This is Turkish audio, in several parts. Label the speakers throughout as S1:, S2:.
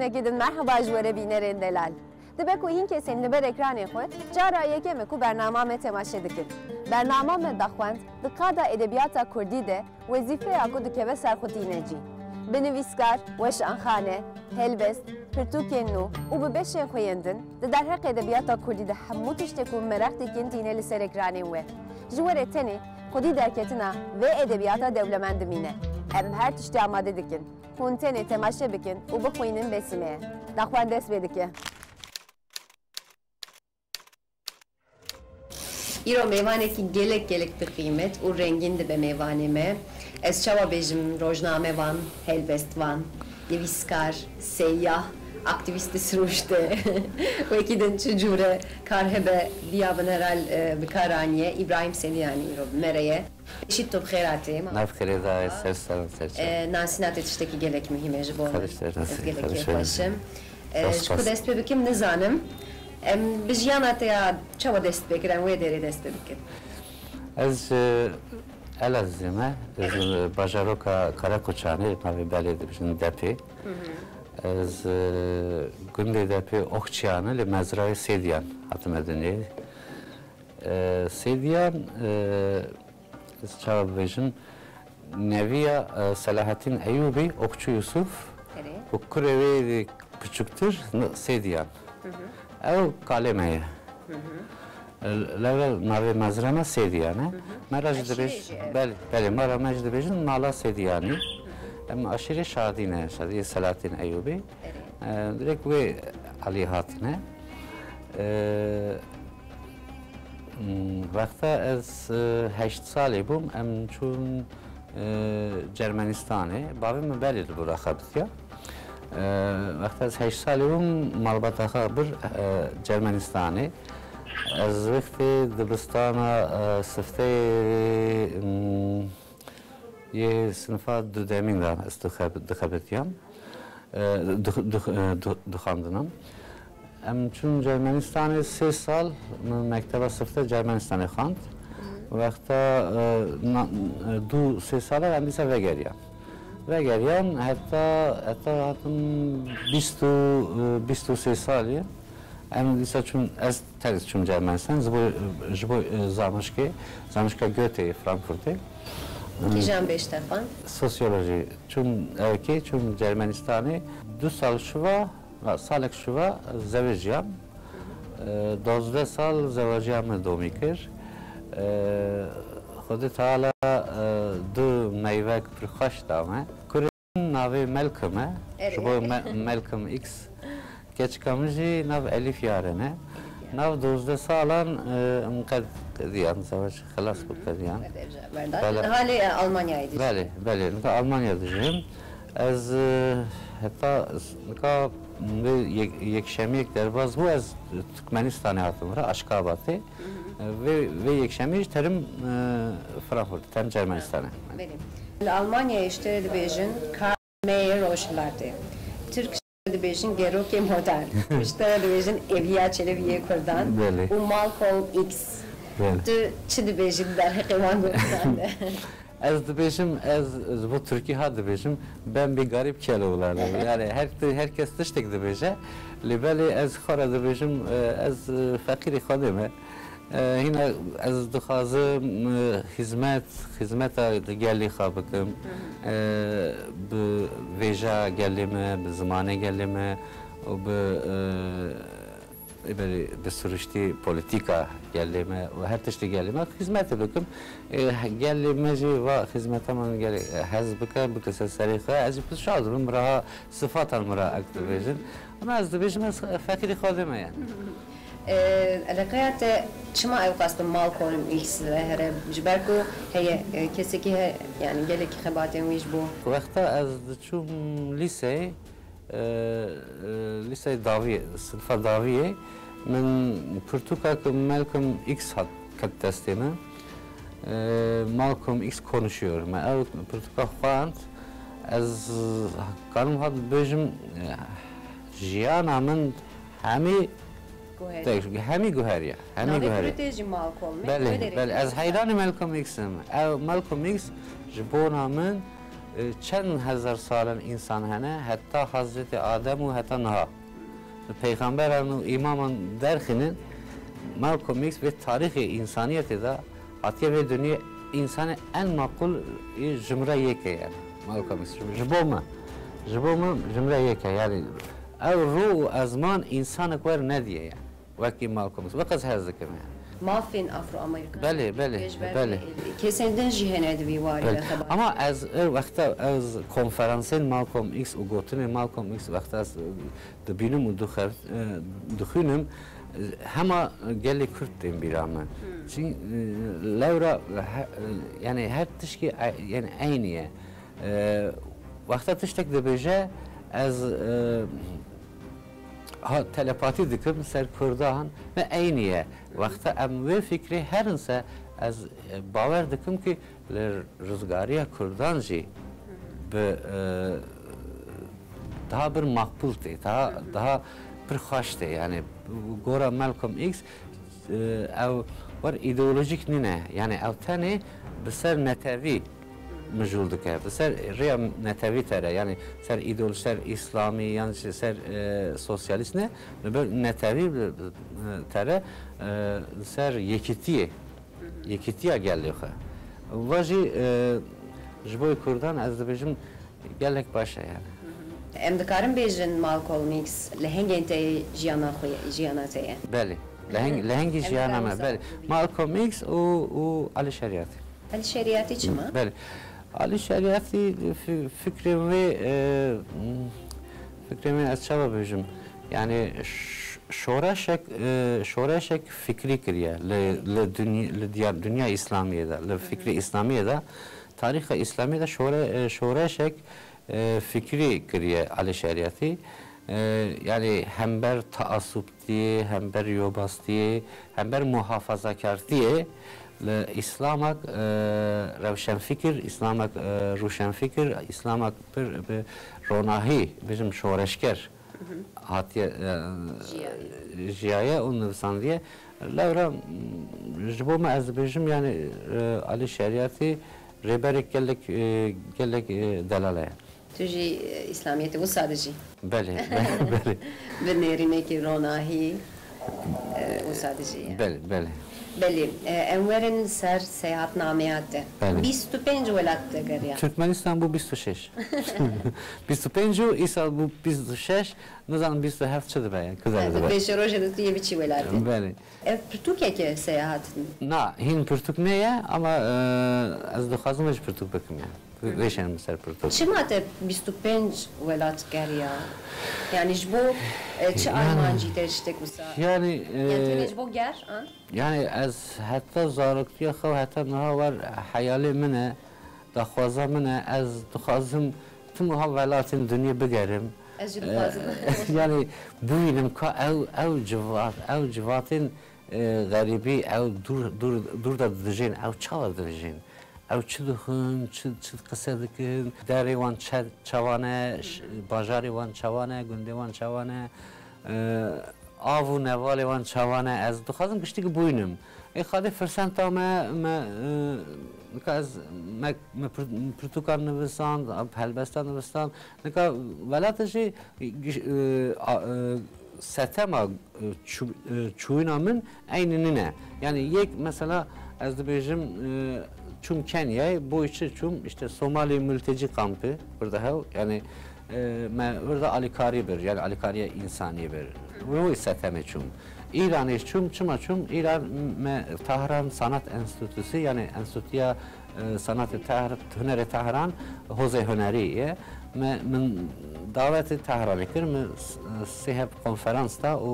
S1: Vekidin merhaba jwere bînerên delal. Dibe ku hîn kesên li ber ekranê xwe cara yekê me ku bernama me temaşe dikin. Bernama me daxwend di qada edebiyata Kurdî de wezîfeya ku dikeve ser xwedînê cî. Binivîskar, weşanxane, helbest, pirtûkên nû û bi beşên xweyendin di derheq edebiyata Kurdî de hemû tiştê ku merak dikin tîne li ser ekranên we. Ji werê tenê xwedî derketina vê edebiyata dewlemend dimîne. Em her tiştê amade dikin. Hûn tenê temaşe bikin û bixwînin besîmeye. Daxwend dest pê dike. İro meyvanekî gelek bi qîmet û rengîn dibe meyvanê me. Ez çawa bêjim rojname van, helbest van, nivîskar, seyyah, aktivîst siruşte, wekî din çi cûre kar hebe diyabin herhal bi karaniye, İbrahim Sediyani îro mereye. Eşit top xêratê.
S2: Navxerê da ser serçe.
S1: Nasînatê tiştekî gelek mühîm e ji bo ez gelekê xweşim. Ji ku dest pê bikim nizanim. Bi jiyana te ya çawa dest pê kirin wê derê dest pê bikin?
S2: Ez Elazığ me, ez bajaroka Karakoçanê navê belê dibijin depê. Ez gundê depê Oxçiyanê li mezrayê Sêdiyan hatime dinê. Sêdiyan ez çawa bibêjim neviya Selahattin Eyyûbî Okçu Yusuf û kurê wê küçüktir Sêdiyan. Ew kalê me ye. Level navê mezra me Sêdiyan e. Mera jî dibêj belê mera me jî dibêjin mala Sêdiyanî. Em aşîrê Şadî ne, Şadî Selahattin Eyyûbî. Direkt wê alî hatine. Vexta ez 8 salê bûm, em çûn Cermenistanê. Bavê min belê li bûra xebitiya. Vexta ez 8 salê bûm, malbata bir Cermenistanê. Ez wextê dibistana sifteyê yê sinifa dudemîn de ez dixebitiyam, dixandinam. Em çûn Cermenistanê 3 sal mekteba sifte Cermenistanê xwand. Wexta 2-3 sala em dîsa vegeriyan. Vegeriyan heta hatim 23 salî. Em dîsa çûn ez terz çûm Cermenistan ji bo zanîşka Goethe Frankfurtê.
S1: Kîjan bêştefan?
S2: Sosyoloji çûm evkê çûm Cermenistanê 2 sal şiva salek şiva zevêjiyam. 12 sal zevaciyam me domî kir. Xwedê Teala du meyvek pir xweş da me. Kurê navê Malcolm e, ji bo Malcolm X. Keçika min jî nav Elîf yare ne. Nav 12 salan em qediyan zevaj xelas bû qediyan.
S1: Halê Almanyayê dijî.
S2: Belê, Almanya dijîm. Ez heta nika yekşemiyek derbaz bû ez Türkmenistanê hatim re Aşkabatê. Vê yekşemî jî terim Frankfurt, terim Cermenistanê.
S1: Li Almanyayê işte dibêjin karmeyê rojhilatê. Türk dibêjin gerokê modern. İşte dibêjin Eviya Çelebiye Kurdan û Malcolm X. Tu çi dibêjî derheqê wan gotî?
S2: Ez dibêjim, ez bu Türkî ha dibêjim, ben bir garip keloğlarım. Yani herkes tiştek dibêje. Li belê ez xwe dibêjim, ez feqîrê xwedê me. Hîna ez dixwazim hizmeta gelî xwe bikim. Bi vêja gelê me, bi zimanê gelê me û bi siruştî polîtîka gelê me û her tiştê gelê me hizmetê bikim. Gelê me jî va hizmeta min hez bike serê xwe ez jî pir şad bim reha sifatan min re dibêjin. Ama ez dibêjim ez feqîrê xwedê me yani.
S1: Alaqeya te çima ew qastin Malcolm X ve here ji ber ku heye kesekî he yani gelekî xebatên wî ji bo.
S2: Wexta ez diçûm lîseyê Daviyê, sınıfa Daviyê min pirtûkek Malcolm X ket destê min. Malcolm X konuşuyor. Me ew pirtûka xwand ez karim hat bêjim jiyana min hemî guheriye.
S1: Hemî guheriye.
S2: Belê, ez heyranê Malcolm X'im. Ew Malcolm X ji bona min çend hezar salın insan hene, hatta Hazreti Adem ve hatta Nuh. Peygamberin imamın derhinin Malcolm X ve tarihi insaniyeti da atiye ve dünya insanı en makul cümle yeke yani Malcolm X. Jiboma cümle yeke yani ev ruh azman insanı var ne diye yani. Vaki Malcolm X. Vakaz hazdıkım yani.
S1: Mafin Afro-Amerikan.
S2: Beli.
S1: Kesenden jihene bir var ya.
S2: Ama az vakta az konferansın Malcolm X u gotine Malcolm X vakta az dibinum u dukhunum hema gelli Kürt dem bir ama. Çünkü Laura yani her tişki yani aynıya. Vakta tiştek de beje az telepati dikim ser Kurdahan ve aynıya. Vakta em ve fikri her insan az باور دکم که روزگاری کردانجی به daha bir makbul te, daha bir hoş te. Yani gora Malcolm X ev var ideolojik nine. Yani ev tane beser netevi mecul dike. Beser riya netevi tere. Yani ser ideoloji, ser İslami, yani ser sosyalist ne? Böyle netevi tere ser yekitiye. Yekitiya geldi ha. Vaji jboy Kurdan az dibijim gelek başa yani.
S1: Em dikarim bejin Malcolm X lehengente jiyana teye.
S2: Beli. Lehengi jiyana ma beli. Malcolm X o Ali Şeriatı.
S1: Ali Şeriatı çima?
S2: Beli. Ali Şeriatı fikrimi az çaba bejim. Yani şoreşek fikri kiriye le dünya İslamiye'de le fikri İslamiye'de tarihi İslamiye'de şoreşek fikri kiriye Ali Şeriatı yani hem ber taassup diye hem ber yobas diye hem ber muhafazakar diye le İslamak revşen fikir İslamak ruşen fikir İslamak bir ronahi bizim şoreşker hatiye jiyaya onu sandiye Laura jiboma az bejim yani Ali Şeriatı reberek gelek delalaya.
S1: Tüji İslamiyet'i bu sadece.
S2: Beli.
S1: Ve nerindeki ronahi bu sadece.
S2: Beli.
S1: Beli. Enver'in ser seyahatnameyatte. 25 velatte geriye.
S2: Türkmenistan bu 26. 25 İsa bu 26. Ne zaman 27 çıdı be.
S1: Kızardı. 5 rojada diye bir çivelatte.
S2: Beli.
S1: Türkiye'ye seyahatin.
S2: Na, hin Türk neye ama az da khazım hiç Türk bakım yani. Veşen mesela Türk.
S1: Çimate 25 velat geriye. Yani bu çi Almancı tercihtek usa.
S2: Yani
S1: bu ger,
S2: yani az hatta zarıktıya xav hatta ne var hayali mine da xaza mine az khazım tüm havalatın dünya begerim. Yani bu ilim ka ev civatın garibi ev dur da dijin ev çava dijin. Ev çıdıkın, çıd kısadıkın, derivan çavane, bajarivan çavane, gündevan çavane, avu nevalevan çavane. Az duhazım kıştı ki buyunum. Xade fırsanta me Portugal nüvesan, Helbestan nüvesan. Nika velatı setema çuyunamın aynı yani yek mesela az da bejim çum Kenya'ya bu içi çum işte Somali mülteci kampı burada yani burada Alikari bir yani Alikariye insani bir bu seteme çum İran'ı çum İran Tahran Sanat Enstitüsü yani Enstitüya Sanat-ı Hüner-i Tahran Hoze Hüneriye من دعوت تهرانی کرد سه کنفرانس تا و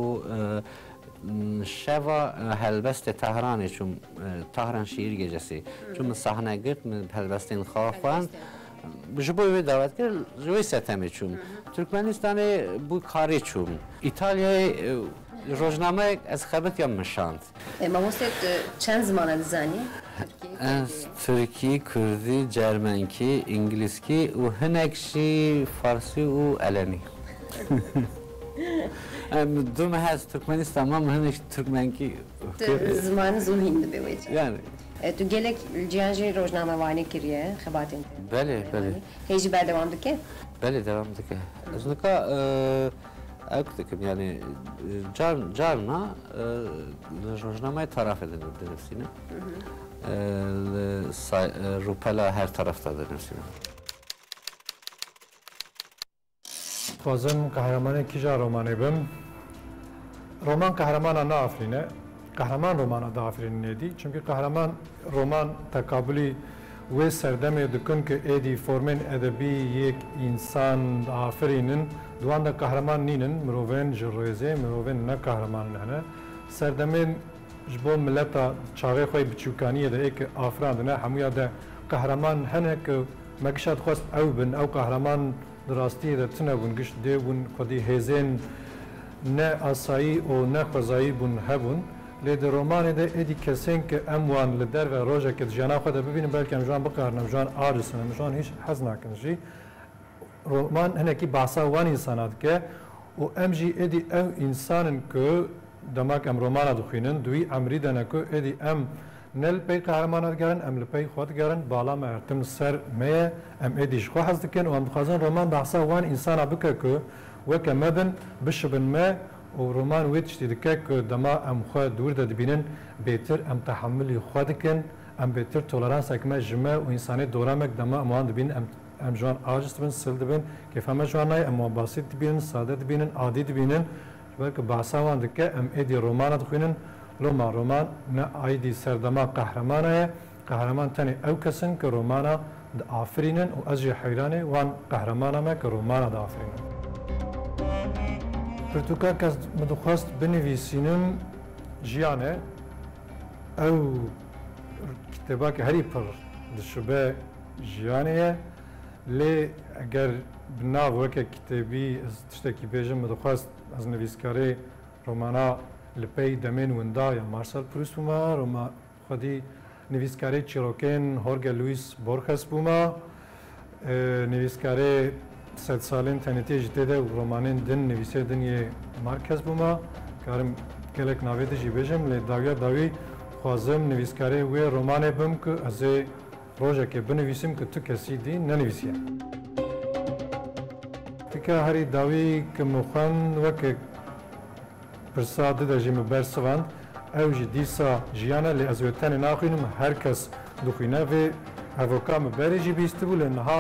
S2: شوا هلبست تهرانی چون تهران شیر گجسی چون صحنه گرد من هلبستین خواهان جبوی دعوت کرد جوی ستمی چون ترکمنستان bu کاری چون ایتالیا روزنامه از خبرت یا مشاند.
S1: ماموست چند زمان زنی؟
S2: از ترکی، کردی، جرمنکی، انگلیسی و هنگشی فارسی و علمی. دوم هست ترکمنستان ما هنگش ترکمنکی.
S1: زمان زون هند بیوید.
S2: Yani
S1: Tu gelek cihanji rojname vani kiriye xebatin.
S2: Beli.
S1: Heji berdevam dike?
S2: Beli devam dike. Ez nika ek dikim yani carna rojnamaya taraf edilir denizine. Rupela her tarafta denizine.
S3: Fazım kahramanı kija romanı bim. Roman kahramana ne afrine? Kahraman romana da afrinedi. Çünkü kahraman roman takabülü ve serdeme dükün ki edi formen edebi yek insan afrinin duan da kahraman ninin miroven jirreze miroven ne kahraman nane serdemen jbo milleta çare khoy biçukaniye de ek afrandne hamuya da kahraman hene ki mekşat khost ew bin ew kahraman دراستی در تنه بون گشت دی بون خودی هزین نه آسایی و نه خزایی بون هبون لید رومانی ده ادی کسین که اموان لدر و روزه که جانا خود ببینیم بلکه امجان بکارن امجان آرسن امجان هیچ حز نکنشی رومان هنه کی بحثا وان انسانات که و امجی ادی ام انسانن که دماغ ام رومانا دخینن دوی امری دنه که ادی ام نل پی قهرمانات گرن ام لپی خود گرن بالا مرتم سر میه ام ادیش خو حز دکن و ام خازن رومان بحثا وان انسان بکه که وک مدن بشبن ما و رومان ویت شتی دکه که دما ام خو دور دبینن بهتر ام تحملی خود کن ام بهتر تولرانس اکما جمع و انسانی دورامک دما امان دبین ام جوان آجست بین سل دبین که فهم جوان نای ام بسیط دبینن ساده دبینن عادی دبینن بلکه بحثا وان دکه ام ادی رومانات خوینن لما رومان نه ایدی سردما قهرمانه قهرمان تنی او کسن که رومانا د آفرینن و از حیرانه وان قهرمانه ما که رومانا د آفرینن پرتوکا کس مدخواست بنویسینم جیانه او کتابا که هری پر دشبه جیانه لی اگر بناو وکه کتابی از تشتکی بیجم مدخواست از نویسکاری رومانا لپی دمین وندا یا مارسل پروست بوما روما خودی نویسکاری چیروکن هورگ لویس بورخس بوما نویسکاری 100 سالین تنیتی جدیده و رومانین دن نویسه دن یه مارکز بوما کارم گلک ناویده جی بیجم لی داوی خوازم نویسکاری وی رومانه بم که از روژه که بنویسیم که تو کسی دی ننویسیه تکه هری داوی که مخوان وکه پرساده داشتیم برسوند اوج دیسا جیانا لی از وطن ناخوینم هر کس دخینه و هوکام بریجی بیست بود لنها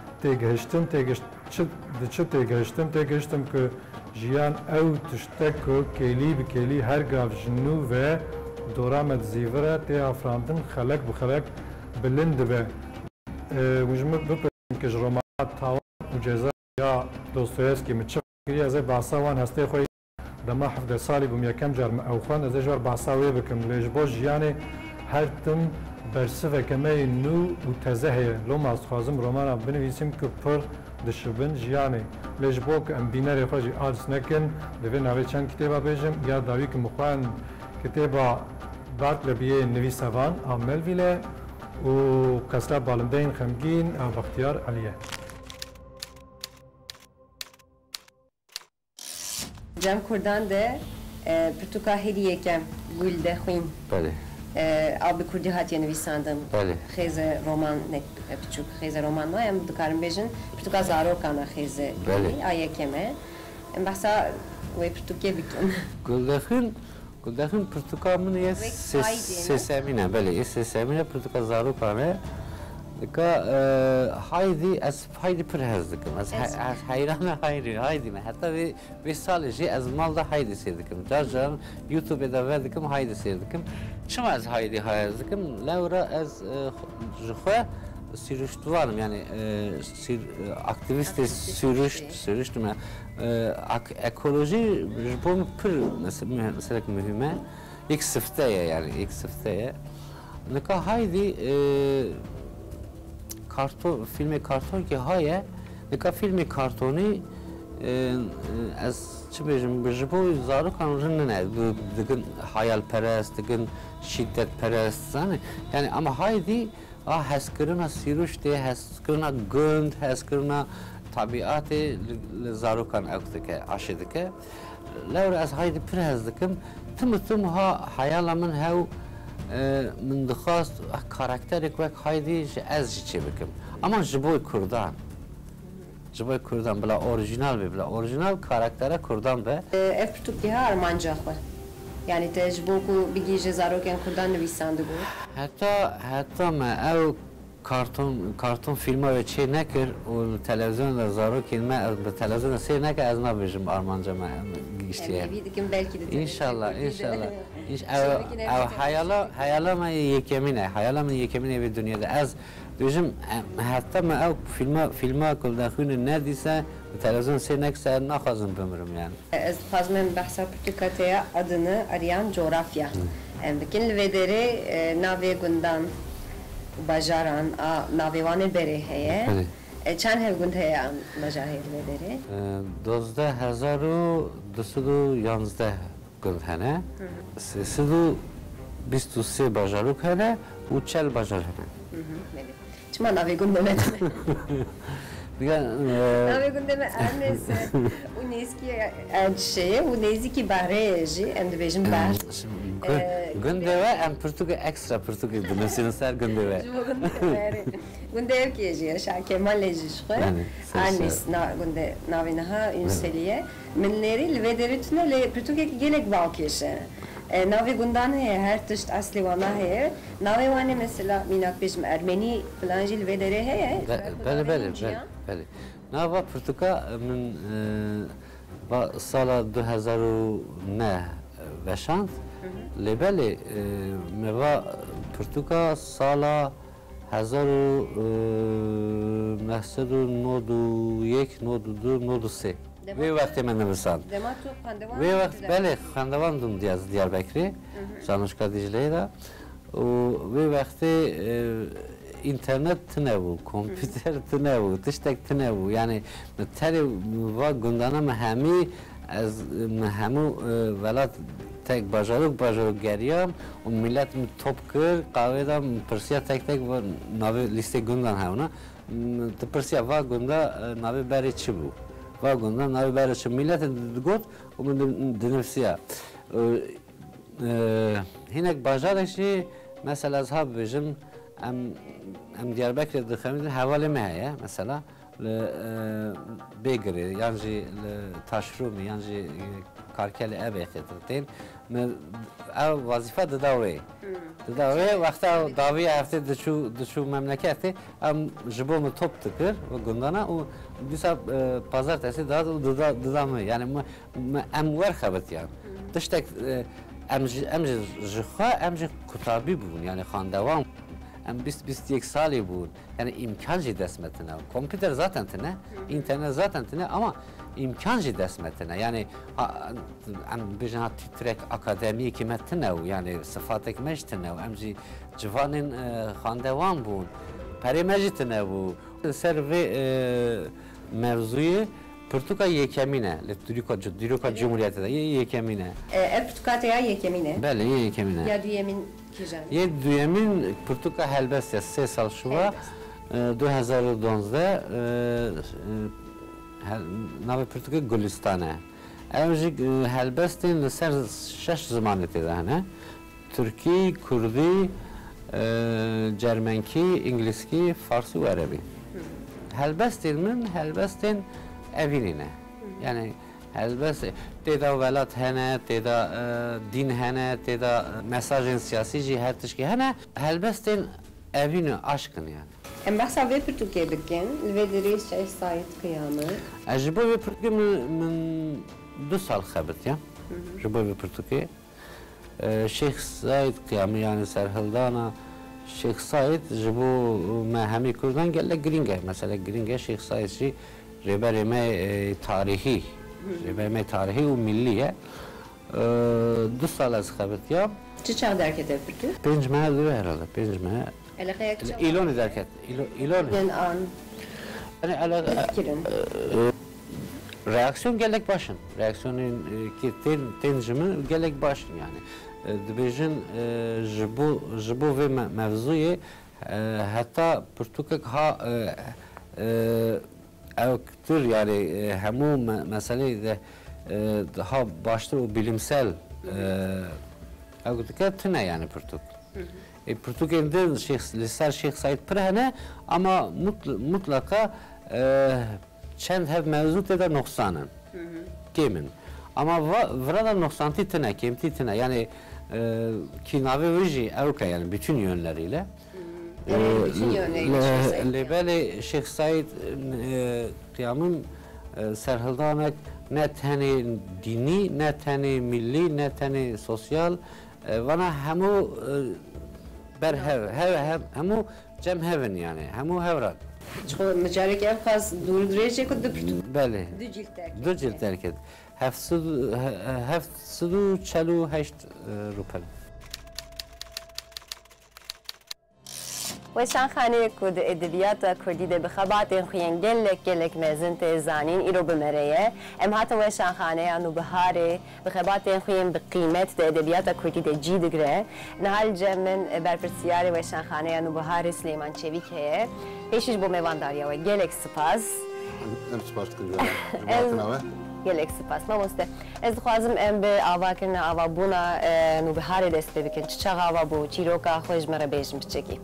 S3: تیگهشتم که جیان او تشتک کلی بکلی هر گاف جنو و دورامت زیوره تی افراندن خلق بخلق بلند به وجمه بپرسیم که رومانات تاوان و جزا یا دوستویفسکی متشف کری از بحثاوان هسته خوی دما 17 سالی بوم یکم جرم او خوان از جوار بحثاوی بکم لیج باش جیانه هر تم برسه کمی نو و تزهه لوم از خوازم رومانا بنویسیم که پر دشبن جیانه لیج با که ام بینر خوشی آرس نکن دوی نوی چند کتابا بیجم یا داوی که مخوان کتابا دارت لبیه نویسوان عمل ویله و قصلا بالندین خمگین او بختیار علیه
S1: Cem Kurdan de Pirtuka hediye kem gülde xuyn.
S2: Beli.
S1: Abi Kurdi hatiye nivîsandim.
S2: Beli.
S1: Xêze roman nek piçûk xêze roman wa em dikarim bêjin Pirtuka zarokana xêze.
S2: Beli.
S1: Aye keme. Em behsa wê Pirtukê bikin.
S2: Guldaxin Pirtuka min ye sesemine beli sesemine Pirtuka zarokane Dika haydi pir hez dikim. Az hayrana haydi me. Hatta bir sal jî ez malda haydi sêr dikim. Car YouTube'da ver dikim haydi sêr dikim. Çima ez haydi hez dikim. Lewra ez ji xwe sürüştüvarım yani aktivist sürüştüm. Ekoloji ji bo min pir mesela mühime. İlk sıfteye yani ilk sıfteye. Dika haydi filmi karton ki haye dika filmi kartoni az çi bejim bijibo zarokan rine digin hayalperest digin şiddetperest zani yani ama haydi heskirina siruş de heskirina gund heskirina tabiatı zarokan evdike aşidike lewra az haydi pir hezdikim tüm ha hayalamın hev من دخواست کاراکترێک وەک هایدی ez jî çê bikim ama ji bo Kurdan bila orijinal be bila orijinal karaktere Kurdan be
S1: ev pirtûkê ha armanca xwe yani te ji bo ku bigîje zarokên Kurdan nivîsandibû
S2: heta me ew karton filma ve çê nekir û televizyonda zarokên me bi televizyonda sêr neke ez nabêjim armanca me giştiye İnşallah ev hayala me yekemîne vê dunyada ez dibêjim heta me ew filma ku daxwînin nedîse bi televizyon sêr nekise ez naxwazim bimirim yani
S1: ez dixwazim em behsa pirtûka te ya adını arayan coğrafya em dikin li vê derê navê gundan bajaran navê wan ê berê heye çend hevgund heye bajarê li vê derê
S2: 12,211 gund hene 323 bajarok hene û 40 bajar hene
S1: çima navê gund demet
S2: Diga
S1: navê gund deme her neyse û nêzîkî şeye û nêzîkî bahreyê jî em dibêjin bahr
S2: Gundeve em Pirtûkê ekstra Pirtûkê dinivîsin ser Gundeve
S1: Gundevekê jî Şah Kemalê jî ji xwe Anîs navê niha Ûnseliye min lêrî li vê derê tune lê Pirtûkekî gelek bawkêşe navê gundan heye her tişt eslê wana heye navê wan ê mesela mînak bêjim Ermenî filan jî li vê derê heye
S2: Belê nava Pirtûka min sala 2009 veşand Lebeli meva Pirtûka sala 1991-92-93 Vê wextê me nivisand. Vê wext belê xendevandim Diyarbekirê, Zanûşka Dicleyê de û vê wextê internet tune bû, kompîter tune bû, tiştek tune bû yani terê va gundana me hemî ez me hemû welat tek bajarok geriyam û millet min top kir qawê da pirsiya tek navê lîstê gundan hewna tu pirsiya va gunda navê berê çi bû va gunda navê berê çi milletê digot û min dinivîsiya hinek bajarek jî mesela ez ha bibêjim em Diyarbekirê dixemînin hevalê me heye mesela li Bêgirê yan jî li Taşrûmê yan jî Karkelê evê xêtirtên ew wazîfe dida wê wexta daviya heftê diçû memleketê em ji bo min top dikir ve gundana û dîsa pazartesî dat û dida min yani em werxebitiyan tiştek em ji xwe em jî kutabî bûn yani xandewan em 20-21 salê bûn yani imkan jî dest me tune kompîter zaten tune internet zaten tune ama imkan jî dest me tune yani em bêjin ha tîtrek akademîkî me tune û yani sifatek me jî tune û em jî civanên xandewan bûn perê me jî tune bû ser vê mevzuyê Pirtûka yekemîne li Dîroka Cumhuriyetê de yekemîne
S1: ev pirtûka te ya yekemîne
S2: belê yekemîne
S1: ya duyemîn kîjan
S2: yê duyemîn Pirtûka helbest ya 3 sal şuva 2012 navê Pirtûkê Gulistan e ew jî helbestên li ser 6 zimanê tê de hene Türkî, Kurdî, Cermenkî, İngilîskî, Farsî û Erebî helbestên min helbestên evînî ne yani helbest têda welat hene têda dîn hene têda mesajên siyasî jî her tişkî hene helbestên evîn û aşkin yani
S1: em behsa vê pirtûkê dikin li vê derê Şeyh Saîd Qiyamî
S2: ez ji bo vê pirtûkê min 2 sal xebitiya ji bo vê pirtûkê Şeyh Saîd Qiyamî yani serhildana Şeyh Saîd ji bo me hemî Kurdan gelek giring e mesela giring e Şeyh Saîd jî rêberê me tarîhî rêberê me tarîhî û millî ye 2 sal ez xebitiya
S1: çi çav derket ev pirtûk
S2: 5 mehe dibe herhalde 5 mehe İlonî derket İlonî reaksiyon gelek başın reaksiyonên ki tên ji min gelek başın yani dibêjin ji bo vê mevzuyê heta pirtûkek ha ew tir yani hemû meselê de daha baştır û bilimsel ew dike tune yani pirtûk Portugal'de Liser Şeyh Said Prehne ama mutlaka çend hev mevzut eder noksanın. Kemin. Ama vrada noksanti tine, kemti tine yani ki navi vici evka yani bütün yönleriyle.
S1: Bütün yönleriyle.
S2: Lebeli Şeyh Said kıyamın serhildamek ne tane dini, ne tane milli, ne tane sosyal vana hemu berhev, hemu cemhevin yani, hemu hevran.
S1: Çünkü mücarek ev khas durduracak o da
S2: Beli. Du cilt terk et. 748 rupel.
S1: وشانخانه کرد ادبیات کردی ده بخبات خوین گلک مزن تزانین ایرو بمریه ام هاتن وشانخانه انو بهاره بخبات خوین بقیمت ده ادبیات کردی ده جیدگره نهال جمن برپرسیار وشانخانه انو بهاره سلیمان چویک هه پیشش بو میوانداریا و گلک سپاس
S4: ام سپاس کنجوره
S1: گلک سپاس ما مسته از خوازم ام به آوا کرنا آوا بونا نو بهاره دست بکن چچاق آوا بو چیروکا خوش مره بیشم بچکی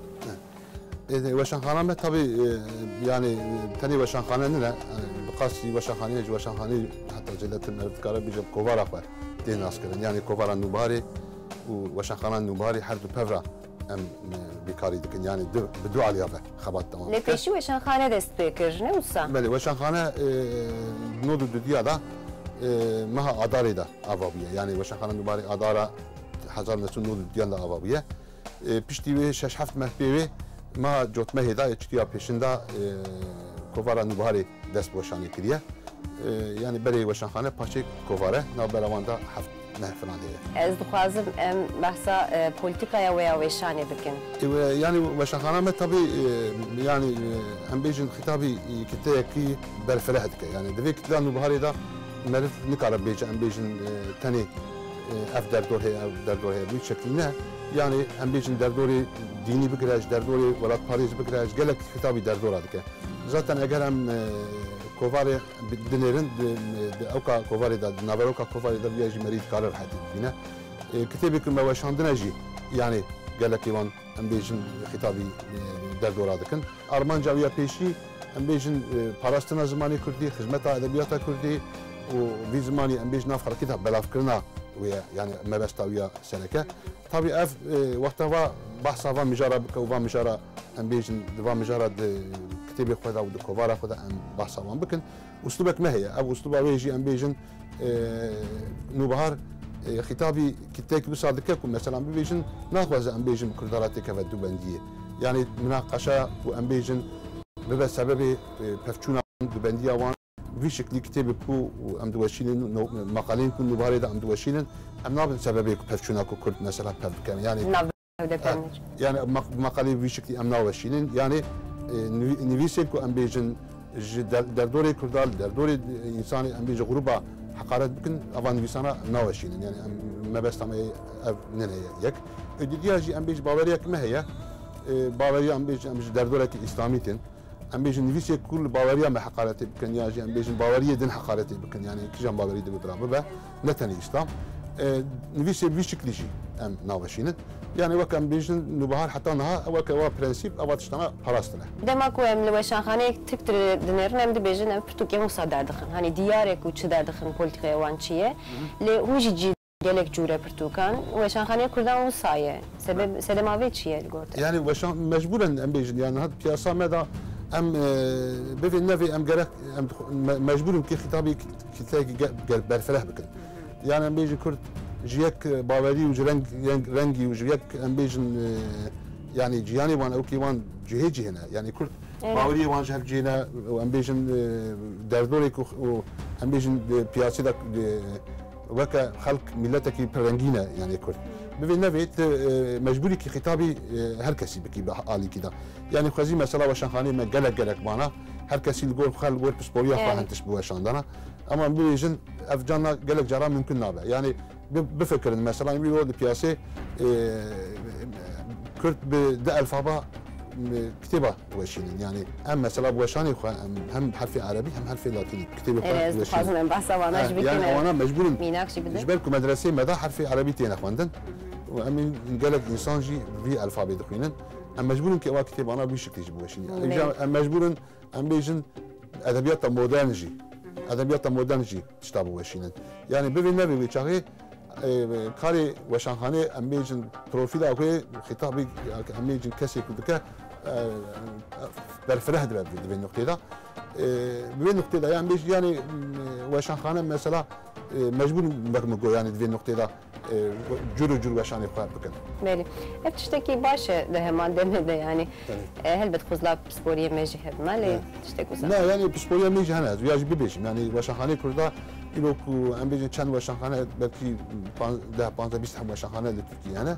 S4: وشانخانه tabii yani tani وشانخانه ne بقاسي وشانخانه وشانخانه حتى جلت الافكار بيجي كوفارا var دين اسكرن يعني كوفارا نوباري وشانخانه نوباري حرد بفرا ام بكاري دكن يعني بدو عليها خبات تمام
S1: لپیشی وشانخانه دست بکر نه وسا
S4: بله وشانخانه نود دودیا da مها اداري da avabiye yani وشانخانه نوباري اداره هزار نسون نود دوديان da avabiye pişti ve şeş haft mehbevi ما جوتمه هدایت چتیا پیشنده کووارا نوبهاری دست بوشانی کریه یعنی برای وشانخانه پاچه کوواره نابراواندا هفت نه فلانیه
S1: از دخوازم بحثا پولیتیکای و وشانی بکن
S4: یعنی وشانخانه ما طبی یعنی هم بیشن خطابی کتای کی برفره دکه یعنی دوی کتلا نوبهاری دا مرد نکاره بیش هم بیشن تنی اف در دوره بیش شکلی نه yani hem bizim derdori dini bir kiraj, derdori velat Paris bir kiraj, gelek kitabı derdora dike. Zaten eğer hem kovari dinerin de kovari da naveroka kovari da viyaji merid karar hadi yine. Kitabı ki mevaşandınacı yani gelek ivan hem bizim kitabı derdora dikin. Armanca viya peşi hem bizim parastına zamanı kurdi, hizmeta edebiyata kurdi. O bir zamanı hem bizim nafkar kitap belafkırna ويا يعني ما بس تاويا سلكة طبي اف وقتها بحث عن مجرى بكوفا مجرى ام بيجن دفا مجرى كتابي خدا ود كوفارا خدا ام بحث عن بكن اسلوبك ما هي او اسلوب ويجي ام بيجن نوبهار خطابي كتاك بصادقكم مثلا ام بيجن ناخذ ام بيجن كرداراتك فدو بنديه يعني مناقشه وام بيجن بس سبب بفچونا دو بنديه وان في شكل كتاب كو ام دوشينن مقالين كو نوبهاري دا ام دوشينن ام نابن سببي بفچونا كو كرد مثلا بكم يعني مقالي في شكل ام نوشينن يعني نويسل كو ام بيجن دردوري كردال دردوري انساني ام بيجي غروبا حقارات بكن افان نويسانا نوشينن يعني ما بس تم نن يك دياجي ام بيجي باوريا كما هي باوريا ام بيجي دردوري اسلاميتين ام بيجن نفيسي كل باوريا ما حقارتي بكن ياجي ام بيجن باوريا دين حقارتي بكن يعني كجان باوريا دي بدرا ببا نتني اسلام نفيسي بشكل شيء ام ناوشينت يعني وك ام بيجن نوبهار حتى نها وك وا برنسيب او تشتنا خلاصنا
S1: دما كو ام لوشانخانه تكتر دنرن ام دي بيجن ام برتوكي مصادر دخن هاني ديارك و چدار دخن بوليتيكا وانچيه لي هوجي gelek cure pertukan وشانخانه كردان وصايه سبب سلماوي چيه الگورت
S4: يعني وشان مجبورا ام بيجن يعني هاد بياسا مدا ام بفي النفي ام جرك ام مجبور كي خطابي كتلاقي برفله بكن يعني ام بيجي كرد جيك باوري وجرنج رنجي وجيك ام بيجن يعني جياني وان اوكي وان جهيجي هنا يعني كرد باوري وان جهك جينا وام بيجن دردوريك وام بيجن بياسي دك وكا خلق ملتك برنجينا يعني كرد بفي النفي مجبوري كي خطابي هركسي بكي بحالي كده يعني خزي مثلا وشانخانه ما جلك بانا هر کسی الگور خال الگور بسپوریا خواهند تشبوه شاندنا اما بیشن افجانا جلك جرا ممكن نابع يعني بفكر مثلا يقولوا البياسه كرت بدا الفابا كتابه وشين يعني اما مثلا وشاني هم حرف عربي هم حرف لاتيني كتابه
S1: وشين خاصه بحث وانا
S4: يعني وانا مجبور
S1: ميناكشي
S4: بدي جبالكم مدرسه مدى حرف عربي تين اخواندن وامين قالك انسان جي في الفابet دخينن ام مجبورن كي وا كتاب انا بشكل يجيبو وشين ام مجبورن ام بيجن ادبيات مودرن جي ادبيات مودرن جي تشتابو وشينن يعني ببين نبي بيچاغي كاري وشانخانه ام بيجن بروفيل اكو خطابي ام بيجن كسي كدكه بالفرح دبي النقطه ده بين النقطه ده يعني بيجي يعني وشانخانه مثلا مجبور بقمقو يعني دبي النقطه ده جورو وشان يخاف بكن
S1: مالي تشتكي باشا ده همان ده يعني هل بتخوز لاب سبوريه ماجي هاد مالي تشتكي
S4: لا يعني بسبوريه ميجي هنا وياج بيبيش يعني وشانخانه كردا يلوكو ام بيجي كان وشانخانه بلكي ده 15 وشانخانه لتركيا هنا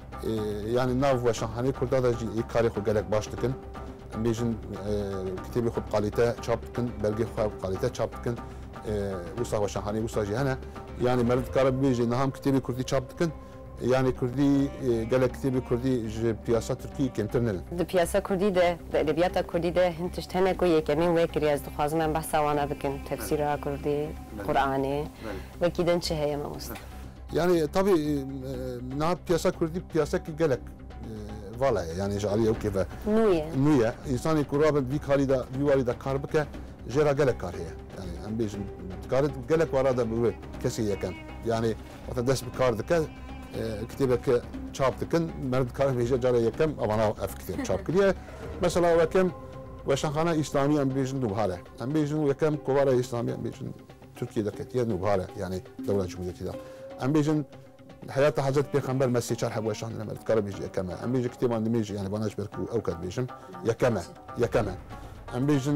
S4: يعني ناف وشانخانه كردا ده كاري خو قالك باش تكن ام بيجن كتابي خو بقاليته شاب تكن بلغي خو بقاليته شاب تكن وصا وشانخانه وصا جي هنا يعني مرد كارب بيجي نهم كتابي كردي شاب تكن يعني كردي قال كتابي كردي بياسة تركي كمترنل
S1: بياسة كردي ده ادبيات كردي ده هنتشت هنا كوي كمين وكر ياز دخوازم من بحث وانا بكن تفسيرها كردي قرآني وكيدن شهية ما مست
S4: يعني طبي ناب بياسة كردي بياسة كي قالك فالا يعني جعليه وكيفا نوية انساني كرابن في كاريدا في والدا كاربكه جرا قالك كارهيه يعني ام بيجي كارد قالك ورا ده كسي كان يعني وقت داس بكارد كتابك شاب تكن مرد كارد بيجي جرا يكم انا اف كتاب شاب كليه مثلا وكم وشانخانه اسلاميه ام بيجي نوبهاله ام بيجي وكم كوارا اسلاميه ام بيجي تركيا دكتير نوبهاله يعني دوله جمهوريه كده ام بيجي حياة حضرت بيغمبر مسي شرح وشان لما تقرب يجي كما ام بيجي كتير ما يجي يعني بناش بركو او كد بيجم يا كما ام بيجن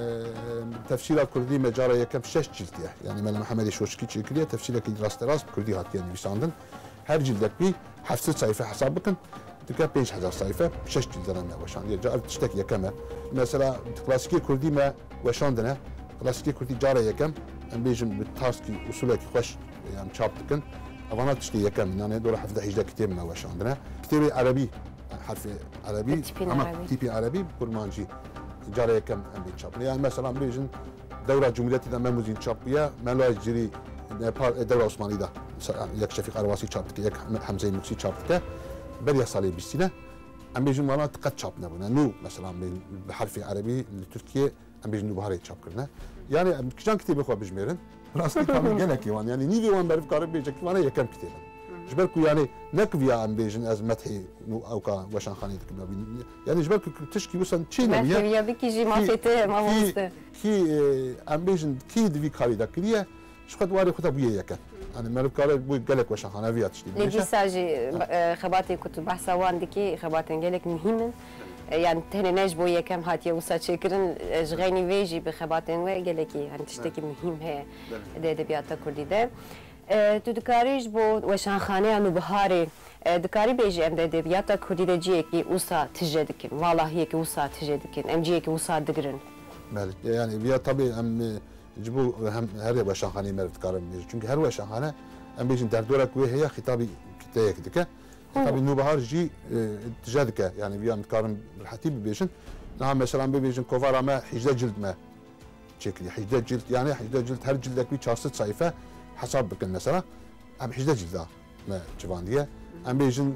S4: تفسير الكردي مجارة يكم 6 جلديه يعني مال محمد شوشكي تشكيله تفسير كي راس كردي هات يعني بيساندن هر جلدك بي 7 صفحه حسابكن تلقى 5000 صفحه 6 جلد انا وشان جار تشتكي كما مثلا كلاسيكي كردي ما وشاندنا كلاسيكي كردي جاره يكم ام بيجن بالتاسكي اصولك خوش يعني شابتكن أنا تشتي كم يعني دور حفظ حجة كتير من وش عندنا كتير عربي حرف عربي أما تيبي عربي برمانجي جاري كم أم بيتشاب يعني مثلا بيجن دورة جمهورية إذا موزين شابية ما لا يجري دورة عثمانية ده يك شفيق عرواسي شابتك يك حمزة مكسي شابتك بدي صالي بالسنة أم بيجن وانا تقد شابنا بنا نو مثلا بحرف عربي لتركيا أم بيجن بحري شاب كرنا يعني كجان كتير بخوا بجميرن راستي كامل جنك يوان يعني نيجي وان بعرف قارب بيجك وانا يكم كتير جبركو يعني نكفيا عم بيجن از مدحي او كا وشان خاني يعني جبركو تشكي وصل تشينا
S1: يا بيكي جي ما فيته ما مسته
S4: كي عم بيجن كي دي كاري دكريه شو قد واري خطا بيه يكن انا ما قارب بو قالك وشان خانه فيها تشتي
S1: ليجي ساجي خباتي كنت بحث واندكي خباتن قالك مهمن يعني تهني نجبو يكم هاتي وصل شكرن جغيني فيجي بخباتن وقالكي يعني تشتكي مهم هي ادبيات كردي ده تو دكاريش بو وشان خانه انو بهاري دكاري بيجي ام ادبيات كردي ده جيكي وصا تجدكن والله هيك وصا تجدكن ام جيكي وصا دغرن
S4: مالك يعني بيا طبيعي ام جبو هم هر وشان خانه مرت كارم çünkü her وشان خانه ام بيجن دردورك وهي خطابي كتايك دكه طبعا انه بهار جي تجادك يعني بيا متكارم بالحتيب بيجن نعم مثلا بيجن كوفارا ما حجده جلد ما شكلي حجده جلد يعني حجده جلد هر جلدك بي 4 صفحه حساب بكن مثلا ام حجده جلد ما جوانديه ام بيجن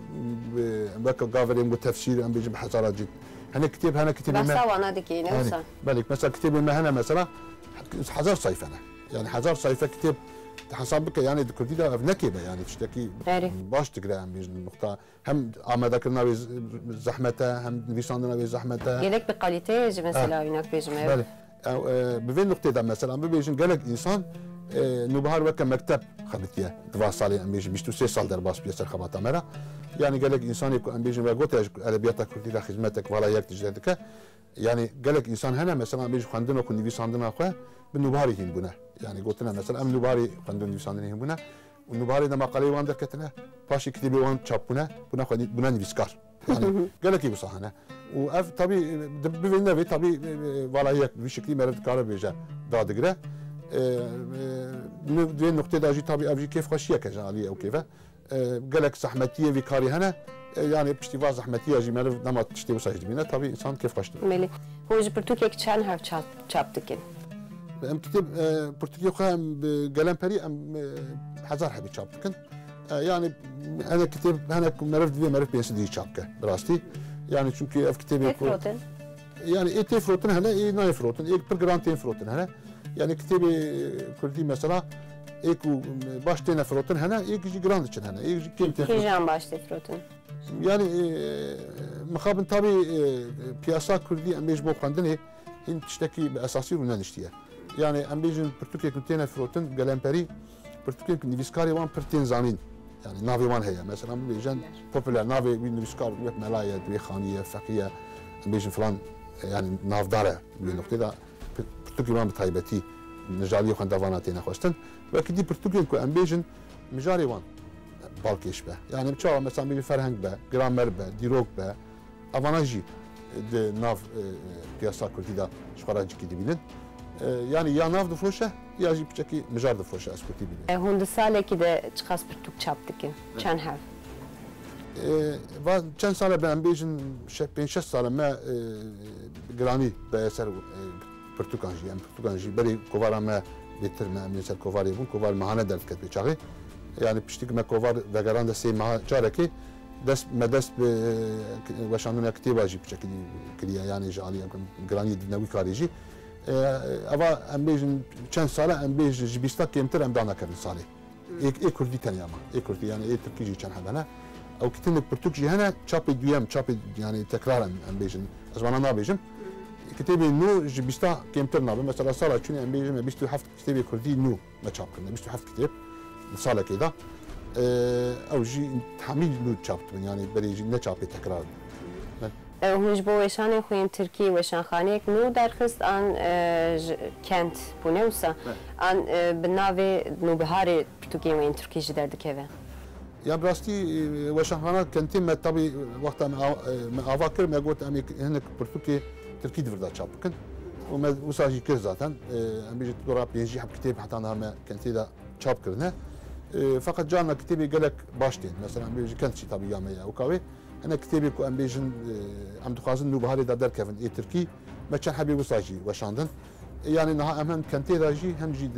S4: بك قافرين تفسير ام بيجن بحزاره جلد هنا كتاب
S1: بس انا دكي نوصل
S4: بالك مثلا كتاب ما هنا مثلا 1000 صفحه يعني 1000 صفحه كتاب حسابك يعني كردي ده نكبه يعني تشتكي باش تقرا عم بيجن النقطه هم عم ذكرنا زحمته هم نفيساندنا بزحمته
S1: قالك بقاليتيج مثلا هناك بيجن
S4: بله بين نقطه ده مثلا بيجن قالك انسان انه بهار وكا مكتب خدتيه دوا صالي ام بيجن بيشتو 6 سال در باس بيسر خباطه مره يعني قالك انسان يكون ام بيجن وقت ادبياتك كردي ده خدمتك ولا يك تجدك يعني قالك انسان هنا مثلا بيجي خندنا كن نفيساندنا اخوه بالنباري هين بنا يعني قلت لنا مثلا ام نباري خندون نفيساندنا هين بنا والنباري ده مقالي وان دركتنا باشي كتبي وان تشابنا بنا خدي بنا نفيسكار يعني قالك ايه بصحنا واف طبي بفينا في طبي ولا هيك بشكل مرد كار بيجا دادغره دي نقطه داجي طبي ابجي كيف خشيه كجالي او كيف قالك زحمتيه في كاري هنا يعني بشتي زحمتيه جي مرد نما تشتي وساجد بينا طبي انسان كيف خشته
S1: ملي هو برتوكيك كان هاف تشابتكن
S4: ام كتب برتقالي خام بقلم بري ام حزار حبي تشابتكن yani hani kitap hani merif ve merif piyası değil çapka rastı. Yani çünkü ev kitabı yani eti froten hele nay froten ilk bir garanti froten hele yani kitabı kurdi mesela ilk baş tane froten hele ilk grand için hele ilk kim
S1: Kijan başta froten
S4: yani mukabın tabi piyasa kurdi embej bu kandını hint işteki esası runan iştiye yani embejin Türkiye kuntene froten galemperi Türkiye niviskari van pertin zamin yani navi van heye mesela embejin popüler navi bir niviskar bir melaya bir khaniye fakiye embejin falan yani navdara bir noktada Türkiye van taybeti نجاري خان دافاناتين خوستن وكي دي برتغال كو امبيجن مجاري وان بالكيش به يعني بتشاو مثلا بي فرهنگ به جرامر به ديروك به افاناجي دي ناف بياسا كرديدا شخراجي كي دبينن يعني يا ناف دفروشه يا جي بتشكي مجار دفروشه اسكوتي بي
S1: هوند ساله كي ده تشخاص برتوك çaptıkın çan have
S4: و چند سال به امبيجن 5 سال ما جراني به اثر Portugalji, yani Portugalji beri kovara me bitirme, mesela kovari bun, kovar mahane delf ket beçağı. Yani piştik me kovar vegaran da sey maha çareki dest medest be başandına kitibaji biçaki kiliya yani jali grani nevi kariji. Ama embejin çen sala embej jibistak kemtir emdana kevin sali. Ek kurdi tanıyama, ek kurdi yani ek Türkçe çen hadana. او كتنك برتوكجي هنا تشابي دويام تشابي يعني تكرارا امبيجن ازمانا نابيجم كتابي نو جبستا كيمتر نابي مثلا صار تشوني امبيجم بيستو حفت كتابي كردي نو ما تشاب كنا بيستو حفت كتاب صار كده او جي تحميل نو تشابت يعني بريجي نتشابي تكرار
S1: هنج بو وشان خوين تركي وشان خانيك نو درخست عن كنت بونوسا عن بناوي نو بهاري برتوكي وين تركي جدار دكيفه
S4: يا براستي وشانخانا كنتي ما طبي وقتها ما افكر ما قلت امي هناك برتوكي تركي دفردا تشابكن وما وساجي كر زاتن ام بيجي دورا بيجي حب كتاب حتى انا ما كنتي دا تشاب كرنا فقط جانا كتابي قالك باشتين مثلا ام بيجي كنت شي طبي يا وكاوي انا كتابي كو ام بيجن ام دخازن نو بهاري دا در كيفن اي تركي ما كان حبي وساجي وشاندن يعني نها امام كنتي داجي هم جي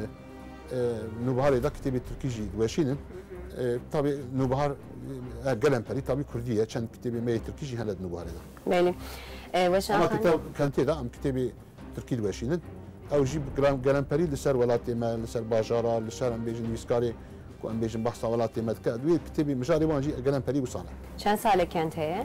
S4: نو بهاري دا كتابي تركي جي وشينن tabii Nubahar Galemperi tabii Kurdiye çen kitabı meyi Türkçe haled Nubahar da.
S1: Benim.
S4: Ama kitap kanti da am kitabı Türkçe başının. Ev jib Galemperi liser velatı ma liser bajara liser am bejin viskari ku am bejin bahsa velatı ma ka duy kitabı mjari vanji Galemperi usana.
S1: Çen sale kenteye?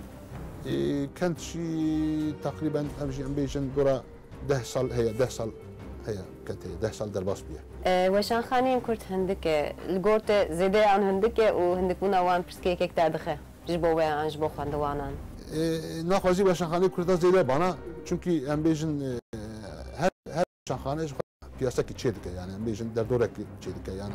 S4: Kent şi takriben am bejin dura 10 sal هي 10 sal هي كانت 10 سال درباس بيه.
S1: وشان خانين كرت هندك الجورت زيدة عن هندك وهندك بنا وان برسكي كيك تعدخه جبوا عن جبوا خاندوانان.
S4: ناخذي وشان خانين كرت زيدة بنا çünkü امبيجن her وشان خانين piyasa ki çedik yani امبيجن derdorek çedik yani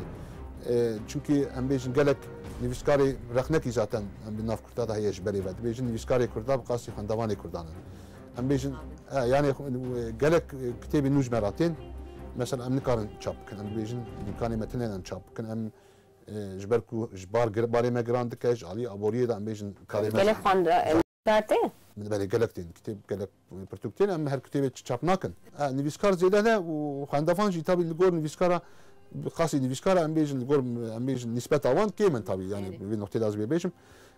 S4: çünkü امبيجن gelek niviskari rakneki zaten bir naf kurta da hiç beri ve امبيجن niviskari kurta bu kasi xandavani kurdanın. امبيجن يعني قالك كتابي نوج مراتين مثلا ام نكارن تشاب كان ام بيجن امكاني متنين تشاب كان ام جبركو جبار باري ما جراند كاج علي ابوريه دا ام بيجن كلمه
S1: قالك خاند تاتي
S4: من بالي قالكتين كتاب قالك برتوكتين ام هر كتابي تشاب ناكن نيفيسكار زيدا وخاندافانجي تابي الجور نيفيسكارا خاصي نيفيسكارا ام بيجن الجور ام بيجن نسبه اوان كيمن تابي يعني في نقطه لازم بيجم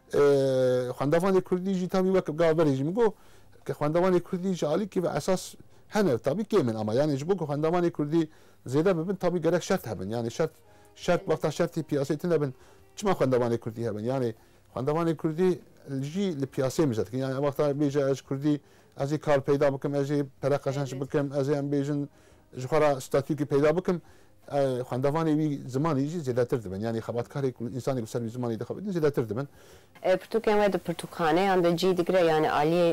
S4: خاندافاني كرديجي تابي وقت قابريجي مگو که خواندوانی کردی جالی که به اساس هنر طبی که من اما یعنی جبو که خواندوانی کردی زیاده ببین طبی گرک شرط هبن یعنی شرط وقتا شرطی پیاسی تن هبن چما خواندوانی کردی هبن یعنی خواندوانی کردی الجی لپیاسی میزد که یعنی وقتا بیجه از کردی ازی کار پیدا بکم ازی پرقشنش بکم ازی ام بیجن جخورا استاتیو که پیدا بکم خواندوانی وی زمانی جی زیاده تر دبن یعنی خبرکاری انسانی که سر زمانی دخبت زیاده تر دبن
S1: پرتوکان و پرتوکانه اند جی دیگه یعنی علی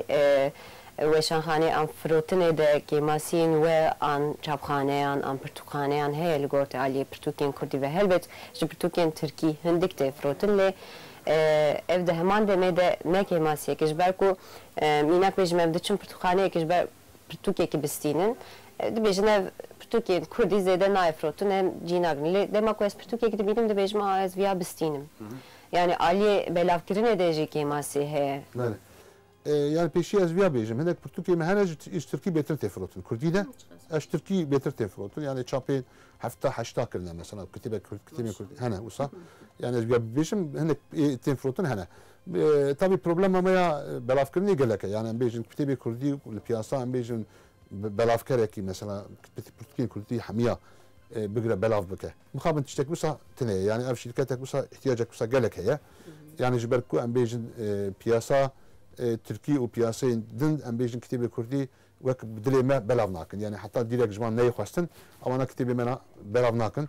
S1: وشانخانه ام فروتنه ده کیماسین و آن چابخانه آن پرتوکانه آن هی لگورت علی پرتوکین کردی و هلبت جو پرتوکین ترکی هندک ده فروتن له ev de hemen de ne de ne kemasiye kişber ku minak bejim evde çün pırtukhane kişber pırtukye ki bistinin de bejin ev pırtukye kurdi zede naifrotun en cinagnili demek ku es pırtukye ki benim de bejim ez via bistinim yani Ali belafkirin edecek kemasi he.
S4: yani peşi ez via bejim hinek Türkiye me hene iş Türkiye betir tefrotun Kürdi de eş Türkiye betir tefrotun yani çapı hafta haşta kirne mesela kütübe Kürdi hene usa yani ez via bejim hinek tefrotun hene tabi problem ama ya belafkirni geleke yani bejim kütübe Kürdi piyasa bejim belafkereki mesela Türkiye Kürdi hamiya بقرا بلاف بك مخابن تشتك بسا تنيه يعني اف شركتك بسا احتياجك بسا قالك هي يعني جبركو ام بيجن بياسا تركي وبياسا دن ام بيجن كتابه كردي وك بدلي ما بلاف ناكن يعني حتى ديريك جمان ني خواستن او انا كتابه منا بلاف ناكن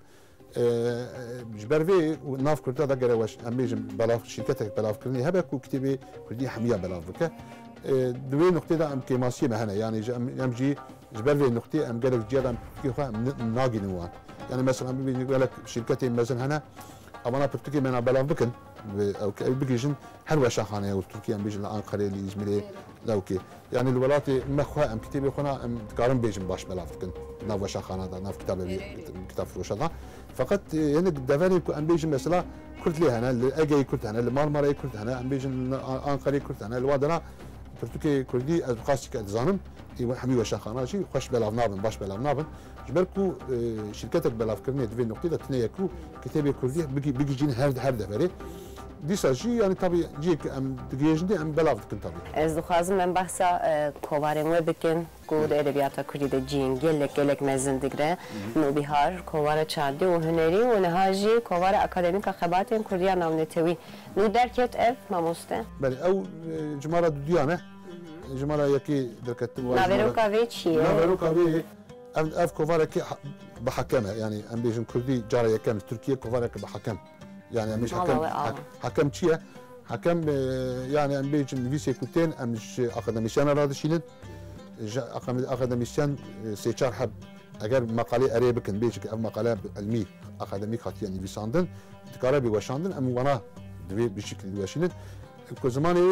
S4: جبرفي ناف كردا دا قرا واش ام بيجن بلاف شركتك بلاف كرني هبك وكتابه كردي حميه بلاف بك دوي نقطه دا ام كيماسيه هنا يعني ام جي جبرفي النقطة أم قالك جيران كيخا ناقي نوان يعني مثلا أم بيقول لك شركتي مثلا هنا أو أنا بتركي من بلاف بكن أو بيجين حلوة شاخانة أو تركيا أم بيجين أنقرة اللي إزميلي لوكي يعني الولات مخها أم كتابي خونا أم تقارن بيجين باش بلاف بكن ناف شاخانة دا ناف كتاب فروش هذا فقط يعني دفاني أم بيجين مثلا كرت لي هنا الأجي كرت هنا المارمرة كرت هنا أم بيجين أنقرة كرت هنا الوادنا تركي كردي از خاص كالزانم حمي وشاخانه شي خوش بلاف نابن باش بلاف نابن جبركو شركتك بلاف كرني دفي نقطه تنيكو كتابي كردي بيجي جين هر دفري ديسا شي يعني طبيعي جيك ام دقيجندي ام بلاف كن طبيعي
S5: از دخوازم من بحثا کوارن و بکن کود ادبیات کردی جین گلک مزندگره نوبیهار کوار چادی و هنری و نهاجی کوار اکادمیک خباتین کردیا نامنتوی نو درکت اف ماموسته
S4: بله او جماره دیانه جماره یکی درکت
S5: ناورو کاوی چیه
S4: ناورو کاوی اف کوار کی بحکمه يعني ام بيجن كردي جاره يكم تركيا کوار کی بحکم يعني مش حكم شيء حكم يعني ام بيجن فيسي كوتين ام اكاديميشن رادشينن اكاديميشن سيچار حب اگر مقاله اري بكن بيجك مقاله علمي اكاديميك هاتي يعني فيساندن تكاره بيوشاندن ام وانا دبي بشكل واشينن كزماني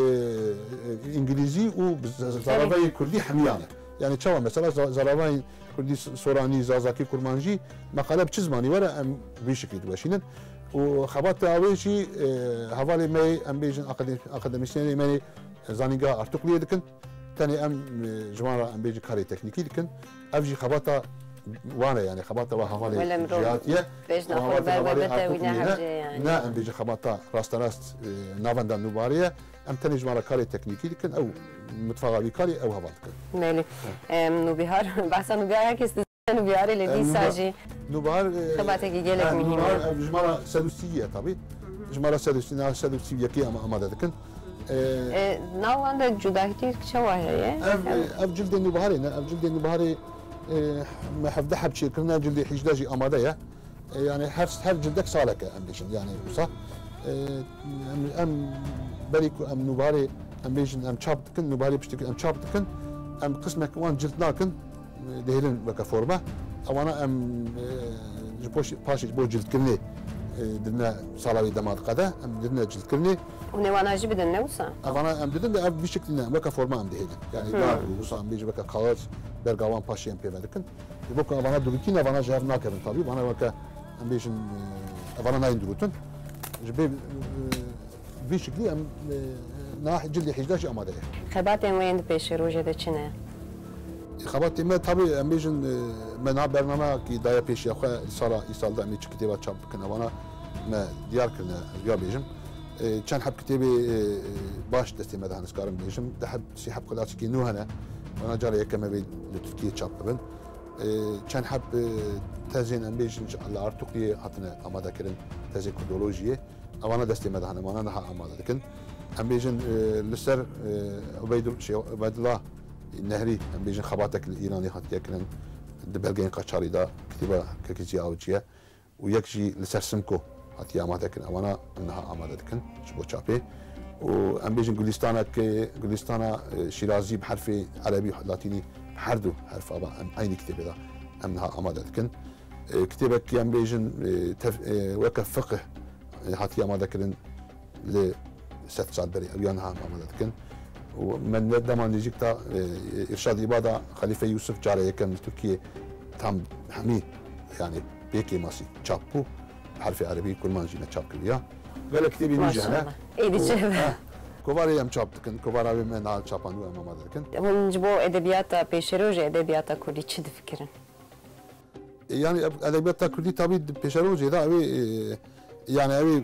S4: انجليزي وزراوي كردي حميانه يعني تشوا مثلا زراوي كردي سوراني زازاكي كرمانجي مقاله بچزماني ورا ام بشكل واشينن وخبات اويشي حوالي مي ام بيجن اكاديميشن مي زانيغا ارتقليه دكن ثاني ام جماره ام بيجي كاري تكنيكي دكن افجي خباطه وانا يعني خباطه وحوالي جهاتيه
S5: بيجنا خباطه وينا يعني
S4: نا ام بيجي خباطه راست نافندا نوباريه ام ثاني جماره كاري تكنيكي دكن او متفاغبي كاري او هباتكن
S5: مالي نوبيهار بحث نوبيهار كيس نوبيهار اللي دي ساجي
S4: نوبار
S5: خباتك جيلك مهمه
S4: جماره سدوسيه طبي جماره سدوسيه كي اماده دكن
S5: ناو عندك جداهتي شواهي
S4: اف جلد النبهاري اف جلد النبهاري ما حفظها بشي كنا جلد حجداجي اماده يعني هر جلدك سالك امبيشن يعني صح ام بريكو ام نبهاري امبيشن ام تشاب كن نبهاري بشتكي ام تشاب كن ام قسمك وان جلد لكن دهلن بك فورمه او انا ام جبوش باشي بو جلد كني درنا صلاوي دمار قدا ام درنا جلد كني
S5: ونوانا جبد النوسا
S4: انا ام درنا بشكل بك فورمه ام دهلن يعني دار وصام بيجي بك قاوس برغوان باشي ام بيمدكن يبقى انا دولكينا انا جاب ناكرن طبيب انا وك ام بيجن انا ناين دروتن جبي بشكل ام ناح جلد 11 اماده
S5: خباتين وين بيش روجه دچنه
S4: خبرت ما طبيعي امبيجن من برنامه كي دايا بيش يا اخو صار يصال دامي كتابه تشاب كنا وانا ما ديار كنا يا بيجم كان حب كتابي باش دستي مدهن سكارم بيجم دحب سي حب كلاسيكي نو هنا وانا جاري كما بي لتركيا تشاب بن كان حب تزين امبيجن على ارتقي حطنا اماده كرن تزين كودولوجيه او انا دستي مدهن وانا نها اماده لكن امبيجن لسر عبيد الله النهري ام بيجن خباتك الايراني خاطر يكن دبلغين قشاري دا كتيبه ككيجي اوجيه ويكجي لسرسمكو هاتي اماتك وانا انها امادتكن شبو تشابي وام بيجن جولستانا شيرازي بحرف عربي لاتيني بحردو حرف ابا عين كتيبه دا انها امادتكن كتيبك ام بيجن وقف فقه هاتي امادكن ل ست ساعات بري ويانها امادتكن ومن دمان نجيكتا إرشاد إبادة خليفة يوسف جارة يكن تركيا تام حمي يعني بيكي ماسي تشابو حرف عربي كل ما نجينا تشاب كليا قال كتيبي نيجي هنا
S5: ايدي شبه
S4: kovarı hem çap dikin, kovara ve menal çapan ve mama dikin.
S5: Hon ji bo edebiyata pêşeroja edebiyata Kurdî çi difikirin?
S4: Yani edebiyata Kurdî tabii peşerojê da evi yani evi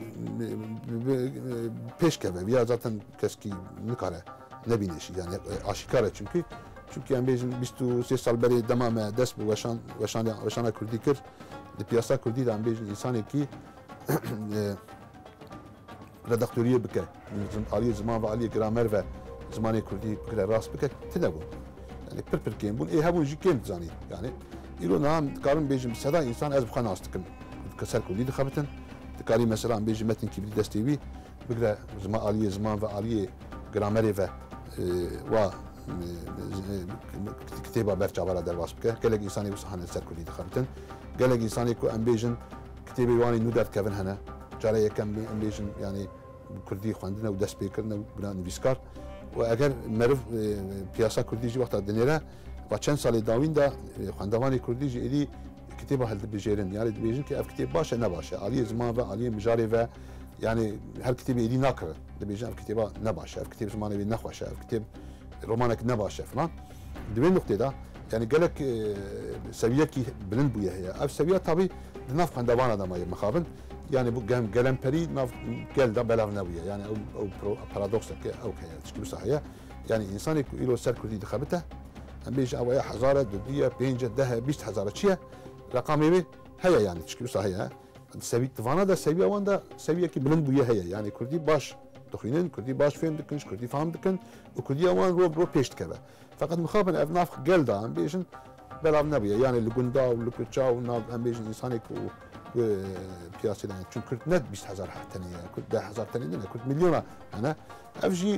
S4: peşkeve ya zaten keski nikare ne bineşi yani aşikare çünkü yani bizim 23 sal beri demame dest bu veşana Kurdî kir di piyasa Kurdî da bizim insanı ki redaktörüye bike aliye zaman ve aliye gramer ve zamanı Kurdî bike rast bike tine bu yani pir kêm bun hebûn jî kêm dizanî yani îro niha dikarim bêjim seda insan ez bixwe nas dikim ser Kurdî dixebitin dikarî mesela bêjim metin kîbrî destê wî bigire aliye zaman ve aliye gramerê ve wa kitêba berçavara derbas bike gelek insanê wisa hene ser Kurdî dixebitin gelek insanê ku em bêjin kitêbê wanî nû derdkevin hene cara yekem em bêjin yani Kurdî xwendine û dest pêkirine bila nivîskar û eger meriv piyasa Kurdî jî wexta dinêre va çend salê dawîn de xwendevanê Kurdî jî êdî kitêba heldibijêrin yani dibêjin ki ev kitêb baş e ne baş e aliyê ziman ve aliyê mijarê ve yani her kitêbê êdî nakirin dibêjin ev kitêba ne baş e ev kitêb zimanê wê nexweş e ev kitêb romanek ne baş e filan di vê noktê de yani gelek seviyekî bilind bûye heye ev seviye tabii di nav xwendevana de mayê mixabin yani bu gelemperî nav gel de belav nebûye yani ew paradokseke ew heye tişkî wisa heye yani insanê ku îro ser Kurdî dixebite em bêjin ew heye hezara dudiye pênce dehe bîst hezara çi ye rakamê wê heye yani tişkî wisa heye divana da seviye wan de seviyekî bilind bûye heye yani Kurdî baş dixwînin Kurdî baş fêm dikin ji Kurdî fehm dikin û Kurdiya wan rov pêş dikeve feqet mixabin ev nav gel da em bêjin belav nebûye yani li gunda û li kurça û nav em bêjin insanê ku piyasayla çünkü Kürt net 20.000 teneye, Kürt 10.000 teneye ne, Kürt milyona yani ev jî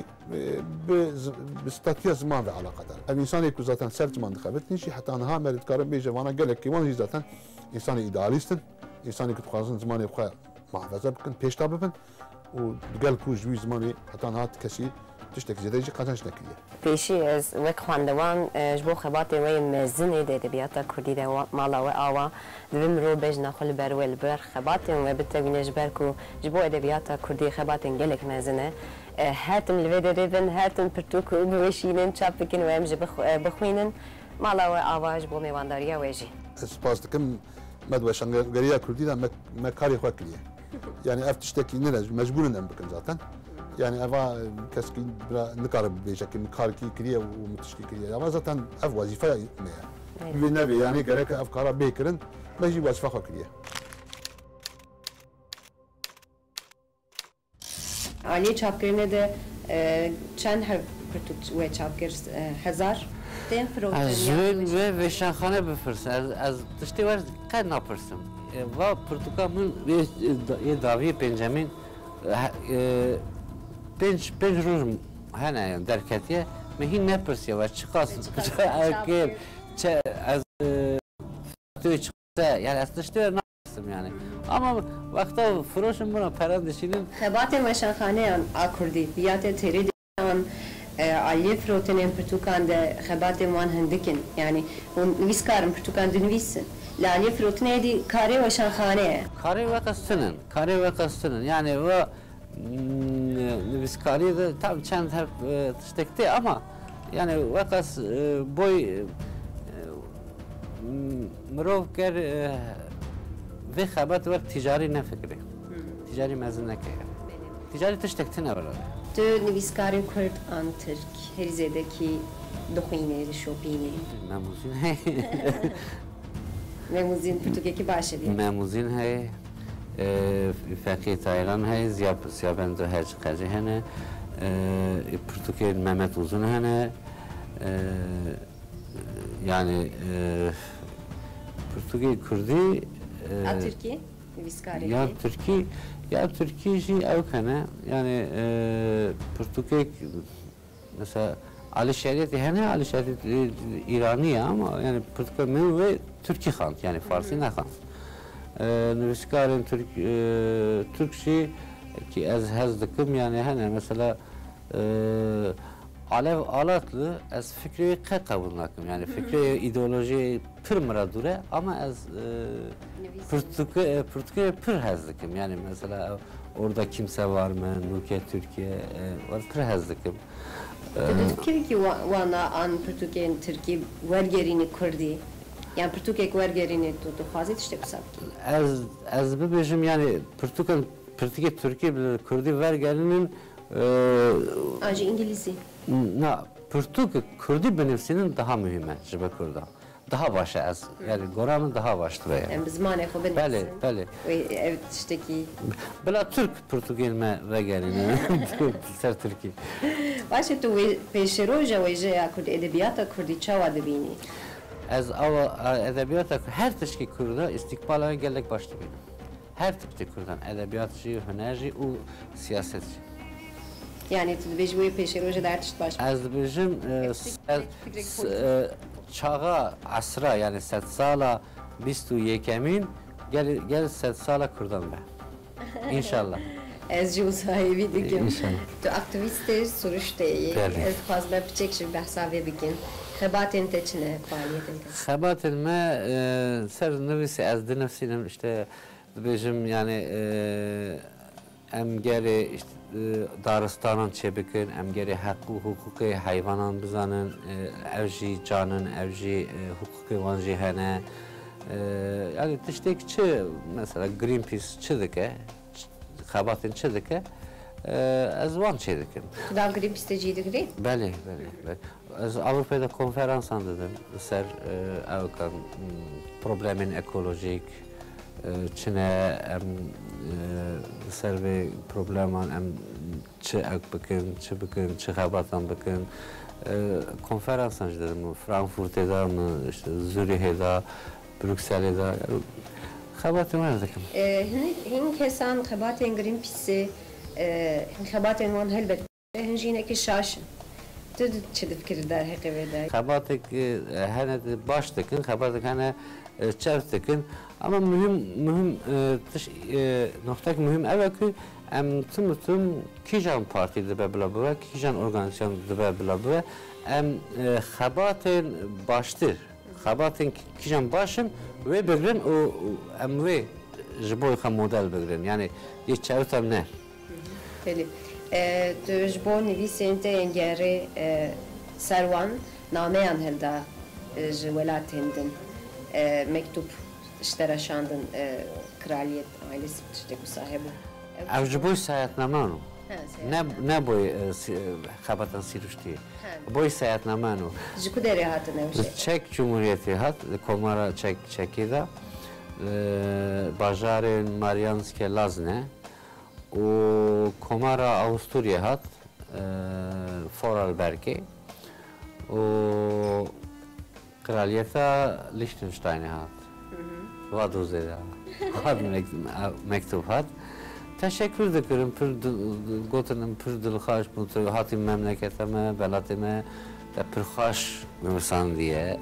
S4: bi statiya zaman ve alakadar. Ev insanê ku zaten ser zaman dixebit nîşî heta niha me dikarim bêje vana gelekî wan jî zaten insanê idealîstin, insanê ku dixwazin zimanê xwe muhefeze bikin, pêşta bibin û digel ku ji wî zimanê heta niha kesî tiştek zêde jî qezenc nekiriye.
S5: Pêşî ez wek xwendewan ji bo xebatê wê mezinê de edebiyata Kurdî de mala we awa divê mirov bêjina xwe li ber wê li ber xebatên we bitewîne ji ber ku ji bo edebiyata Kurdî xebatên gelek mezin e hetin li vê de rêvin hetin pirtûk û biweşînin çap bikin û em jî bixwînin mala we awa ji bo mêwandariya wê jî.
S4: Ez spas dikim me weşangeriya Kurdî de me karê xwe kiriye. Yani ev tiştekî nire mecbûrin em bikin zaten. Yani eva keskî nikare bêje ki karkî kiriye û tiştî kiriye ama zaten ev wazîfeya me ye. Wê nevê yani gerek ev kara bê kirin me jî wazîfa xwe kiriye.
S5: Aliyê çapkirine de çend her pirtûk wê çapkir hezar tên firotin
S2: Ez ve veşanxane bifirsin ez tiştêwer qed napirsim va pirtûka min ê daviyê pêncemîn pênc roj hene yani derketiye me hîn nepirsiye ve çiqas kêr ez çıksa yani ez tiştê wer napirsim yani ama vexta firoşim buna peran dişînin
S5: xebatên weşanxaneyan a Kurdî biyatê têrê an aliyê firotinên pirtûkan de xebatên wan hindikin yani hûn nivîskarin pirtûkan dinivîsin li aliyê firotinê dî karê weşanxane ye.
S2: Karê vekastinin yani ve nivîskarî de tabii çend her tiştek tê ama yani vekas boy mirov ger vê xebat wek ticarî nefikire ticarî mezin neke ticarî tiştek tune were.
S5: Tu nivîskarên Kurd an Tirk herî zêdekî dixwînî dişopînî
S2: memûzîn heye
S5: memûzîn pirtûkekî baş e
S2: memûzîn heye Fekî Tayran heye ziyabend hec qecî hene pirtûkê Mehmet Uzun hene yani pirtûkê Kurdî
S5: a Tirkî nivîskarê
S2: ya Türkiye jî ew hene yani pirtûkek mesela Ali Şeriyetî hene Ali Şeriyet İranî ama yani pirtûka min ve Türkî xwend yani Farsî nexwend. Nivîskarên Türk jî ki ez hez dikim yani hene mesela Alev Alatlı ez fikri qe qebûl nakim yani fikri ideoloji pir mira dûr e ama ez pirtûkê pir hez dikim yani mesela orada kimse var mı? Nuke Türkiye var prehezdikim.
S1: Fikir ki wana an Türkiye'nin Türkiye vergerini kurdi. Yani Türkiye vergerini tuttu. Hazret işte bu sabit.
S2: Az bibejim yani Türkiye Kürdi vergerinin
S1: Anca İngilizce.
S2: Kürdi benimsinin daha mühime jibe Kürda. Daha başa az. Yani Goran'ın daha baştı veya.
S1: Yani biz mane ko benimsin.
S2: Bəli, bəli.
S1: Evet işte ki.
S2: Bela Türk Portugelme vergerini ser Türkiye.
S1: Başı tu peşeroja veje ya Kürt edebiyata Kürdi çava debini.
S2: Az edebiyata her tişki Kürda istikbalına gelek başlı benim. Her tipte Kürdan edebiyatçı, hünerci, o siyasetçi.
S1: Yani tu bejvoyu peşeroja da artış baş.
S2: Az bejim çağa asra yani 100 sala 21 gel 100 sala Kürdan be. İnşallah.
S1: Ez ju sahibi dikim.
S2: İnşallah.
S1: Tu aktiviste soruşteyi. Ez fazla biçek şu bahsa ve bikin. Xebatin teçine faaliyetin teçine.
S2: Xebatin me ser nefsi ez de nefsinem işte bejim yani em geri işte Daristan'ın çebikin, em geri hakkı hukuki hayvanan bizanın, evji canın, evji hukuki vanji hene. Yani tiştek çi mesela Greenpeace çidike, xebatin çidike, ez van çidikim.
S1: Daha Greenpeace'te ciydik.
S2: Bəli. Ez Avrupa'da konferans anladım. Ser evkan problemin ekolojik, Çin'e ser ve probleman çi ek bakın, çi xebatan bakın. Konferans anladım. Frankfurt'da mı, işte Zürih'de, Brüksel'de. Xebatım verdikim.
S1: Hin kesan xebatin Greenpeace'i, xebatin van helbet. Hinjineki şaşın. Tu çi fikir der hekevede?
S2: Xebatik hene baştıkın, xebatik hene çevtikin. Ama mühim noktak mühim evet ki em tüm kijan parti de bebla kijan organizasyon de bebla em xebatin baştır. Xebatin kijan başın ve begren o em ve jiboy xam model begren. Yani hiç çevtem ne?
S1: Peki. Tu jibo nivîsente engeri servan nameyan helda ji welatên mektup işlere şandın kraliyet ailesi işte bu sahibi.
S2: Avcı boy seyahatnamanu. Ne boy xebatan siruşti. Boy seyahatnamanu.
S1: Jiku deri hatı ne şey.
S2: Çek Cumhuriyeti hat, Komara Çekida, Bajarın Marianske Lazne, o Komara Avusturya hat, Vorarlberg'e, o Kraliyeta Liechtenstein'e hat. Vaduzeda. Had mektup hat. Teşekkür ederim. Gotanım pür dilxaş bu hatim memleketime, belatime de pürxaş mümsan diye.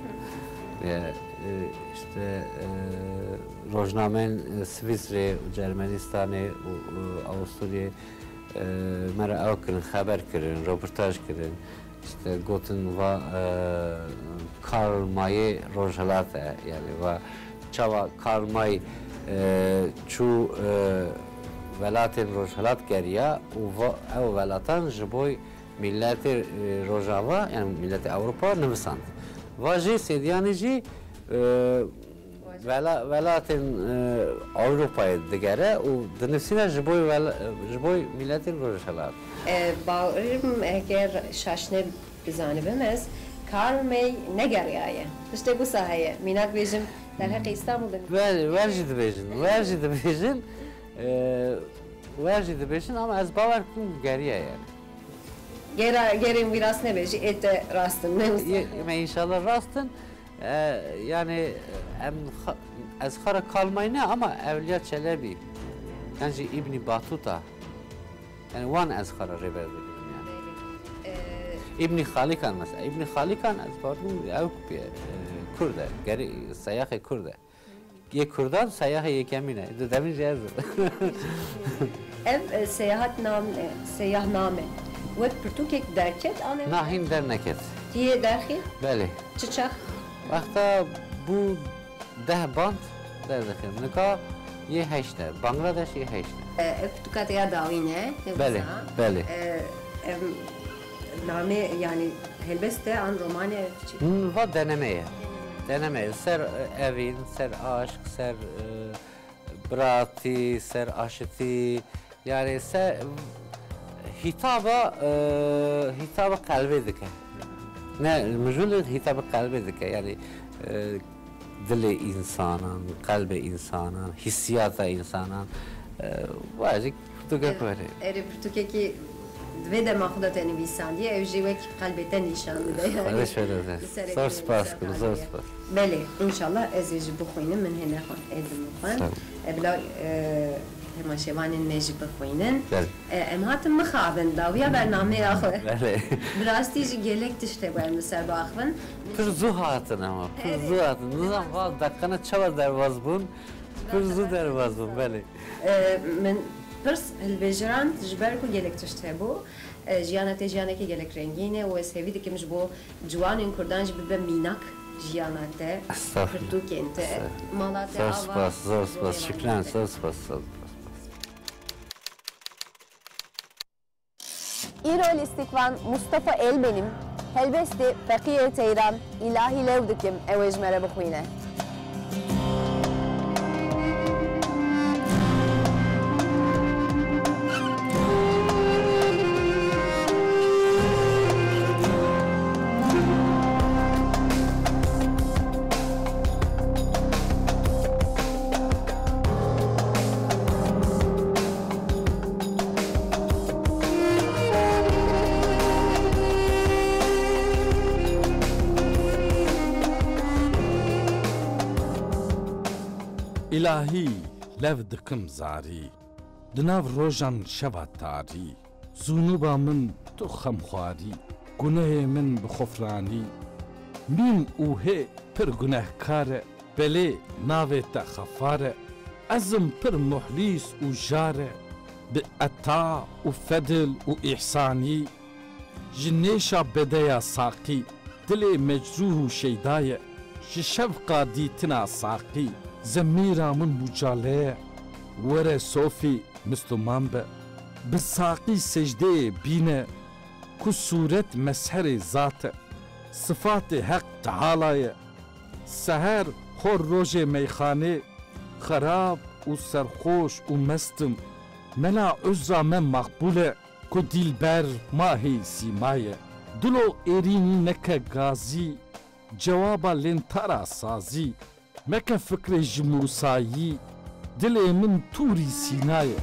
S2: İşte rojnamen Svisre, Cermenistan'ı, Avusturya mera avkırın, haber kırın, röportaj kırın. İşte gotin va Karl May'ı rojhalata yani va çava Karl May çu velatin rojhalat geriya o velatan jiboy milleti rojava yani milleti Avrupa nivsand. Vaji sedyanici velatin Avrupa'yı digere o denifsine jiboy milletin rojhalat.
S1: Bağırım eğer şaşne bizanibimiz Karl May ne geriye? İşte bu sahaya minak bizim در حق İstanbul'da.
S2: Verci de beşin ama az bavar kun geriye yani.
S1: Gerin biraz ne beşi ete rastın ne misin?
S2: İnşallah rastın yani az khara kalmayına ama Evliya Çelebi yani İbn Battuta yani van az khara reber yani. İbn Khalikan mesela İbn Khalikan az pardon ev Kürde, geri seyahat Kürde. Ye Kürdan seyahat yekemine. Demin cihazı.
S1: Ev seyahname. Ve Türkiye derket anne.
S2: Nahin derneket.
S1: Diye derki?
S2: Bəli.
S1: Çiçek.
S2: Vaxta bu 10 band derdekim. Nika ye heşte. Bangladeş ye heşte.
S1: Tukataya davine.
S2: Beli, beli.
S1: Name yani helbeste an romane.
S2: Va denemeye. Denemeye. Ser evin, ser aşk, ser brati, ser aşıti. Yani ser hitaba kalbe dike. Ne mecbur hitaba kalbe dike. Yani dili insanan, kalbe insanan, hissiyata insanan. Vajik tutuke böyle.
S1: Eri Türkiye'ki ve de mahkudat envisan diye evcivek kalbeten nişanlı da yani.
S2: Öyle şöyle de. Zor spas kuru, zor spas.
S1: Beli, inşallah ezici bu khoynin min hene xon edim xon. Ebla hemaşevanin necib khoynin. Em hatim mixabin dawiya bername ya xo.
S2: Beli.
S1: Brastici gelek tişte bu emser baxvin.
S2: Pırzu hatın ama, pırzu hatın. Nizam var dakikana çava dervaz bun. Pırzu dervaz bun, beli.
S1: من پرس البجران تجبر کو گلک تشته بو جیانه تجیانه که گلک رنگینه و سوی دکمش بو جوان این کردانج ببه میناک جیانه ته پرتو کنته مالات
S2: آوا زور سپاس شکران زور سپاس
S1: İrol istikvan Mustafa Elbenim helbesti Fakiye Teyran ilahi levdikim evecmere bixwîne.
S6: İlahi lev dikim zarî, di nav rojan şeva tarî, zûnuba min tu xemxwarî, gunehê min bi xofranî, mîn û hê pir gunehkar e, belê navê te xefar e, ezim pir muhlîs û jar e, bi eta û fedil û îhsanî, ji nêşa bedeya saqî, dilê mecrûh û şeyda ye, ji şevqa dîtina saqî, زميرا من مجاليه ورا صوفي مستمان به بالساقي سجده بينه كو صورت مسحر ذات صفات حق تعالى سهر خور روج ميخانه خراب و سرخوش و مستم ملا عزا من مقبوله كو دلبر ماهي سيمايه دلو ايريني نكه غازي جوابا لنتارا سازي مکه فکر جموسایی دل من توری سینایه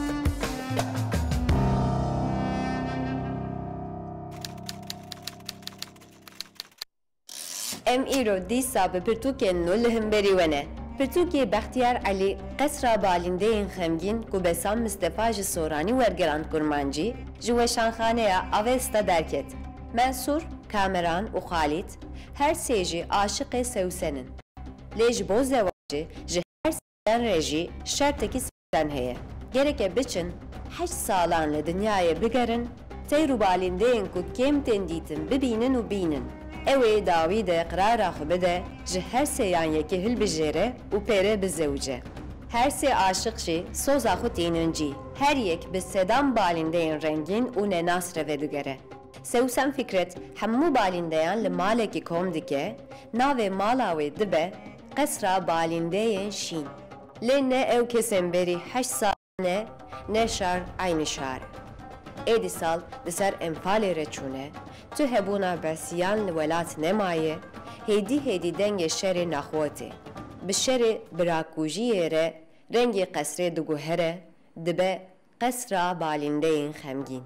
S1: ام ایرو دیسا به پرتوک نولهم بریونه پرتوک بختیار علی قصر بالنده این خمگین کو بسام مصطفی جسورانی ورگراند کرمانجی جوشان خانه اوستا درکت منصور کامران و خالد هر سیجی عاشق سوسنن لیج بو زواجی جه هر سن رژی شرطکی سن هیه گرکه بچن 8 سالان لدنیای بگرن تیرو بالندین کو کم تندیتن ببینن و بینن اوی داوی ده اقرار آخو بده جه هر سیان یکی هل بجره و پیره بزوجه هر سی عاشق شی سوز آخو تیننجی هر یک به صدام بالندین رنگین و نناس رو دگره سوسن فکرت همو بالندیان لمالکی کوم دکه ناوی مالاوی دبه قصرا بالندین شین لنه او کسیم بری 8 ساله نشار aynı şar. Edi sal deser enfali reçune tu hebuna besiyan velat nemaye hedi denge şeri naxwati bi şeri birakujiye re rengi qesre duguhere dibe qesra balindeyin xemgin.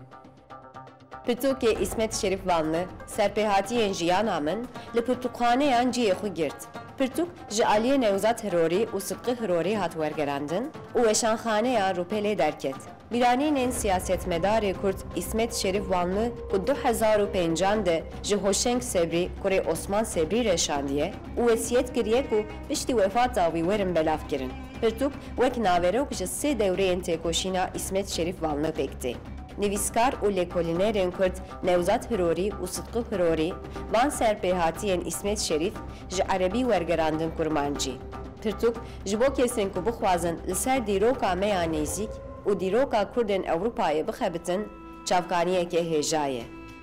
S1: Pituke İsmet Şerif Vanlı serpehatiyen jiyana min li pirtukhaneyan ciye xu girt. Pirtuk ji aliye Nevzat Hirorî û Sıdkı Hirorî hat wergerandin û weşanxaneya Rûpelê derket. Biranînên siyasetmedarê Kurd İsmet Şerif Vanlı ku 2005 de ji Hoşeng Sebrî kurê Osman Sebrî reşandiye û wesiyet kiriye ku piştî wefata wî werin belav kirin. Pirtuk wek naverok ji 3 dewreyên têkoşîna İsmet Şerif Vanlı pêktê. Nivîskar û lêkolînerên Kurd Nevzat Hirorî û Sıdkı Hirorî van serpêhatiyên İsmet Şerif ji erebî wergerandin kurmancî. Pirtuk ji bo kesên ku bixwazin li ser dîroka me ya nêzik
S5: و دیروکا کردن اوروپای بخبتن چافکانیه که هجایه.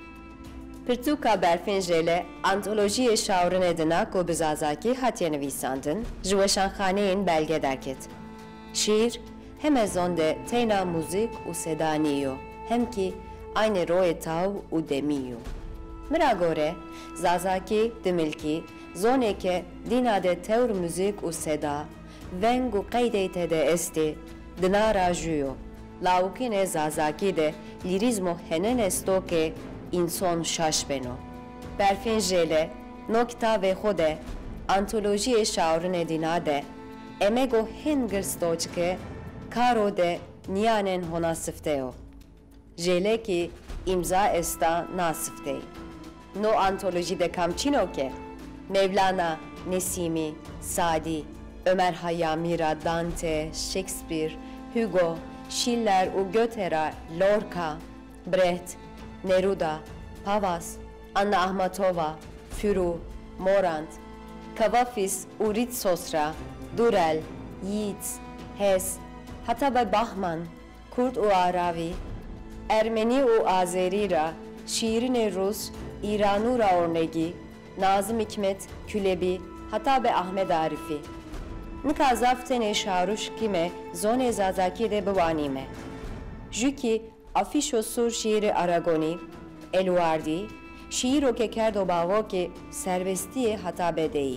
S5: پرتوکا برفین جله انتولوژی شاورن ادنا کو بزازاکی هاتیه نویساندن جوشان خانه این بلگه درکت. شیر هم زنده تینا موزیک و صدانیو هم کی aynı roy tav u demiyo. Mira gore, zazaki demilki, zoneke dinade tevr müzik u seda, vengu qaydeyte de esti, dinara juyo. Laukine zazaki de lirizmo henen estoke inson şaşbeno. Berfin jele, nokta ve hode, antolojiye şaurine dinade, emego hengir stoçke, karo de niyanen hona sıfteo. Jele ki imza esta nasifte. No antolojide kamçino ke Mevlana, Nesimi, Sadi, Ömer Hayyam, Dante, Shakespeare, Hugo, Schiller u Goethe, Lorca, Brecht, Neruda, Pavas, Anna Akhmatova, Furu, Morand, Kavafis u Ritsosra, Durel, Yeats, Hess, hatta bei Bachmann, Kurt u Aravi, Ermeni u Azeri ra, şiirin Rus, İranu ra ornegi, Nazım Hikmet, Külebi, hatta be Ahmet Arifi. Nika zaftene şaruş kime, zone zazaki de bevanime. Jüki, afişo sur şiiri Aragoni, Eluardi, şiiro ke kerdo bavo ki serbestiye hatta bedeyi.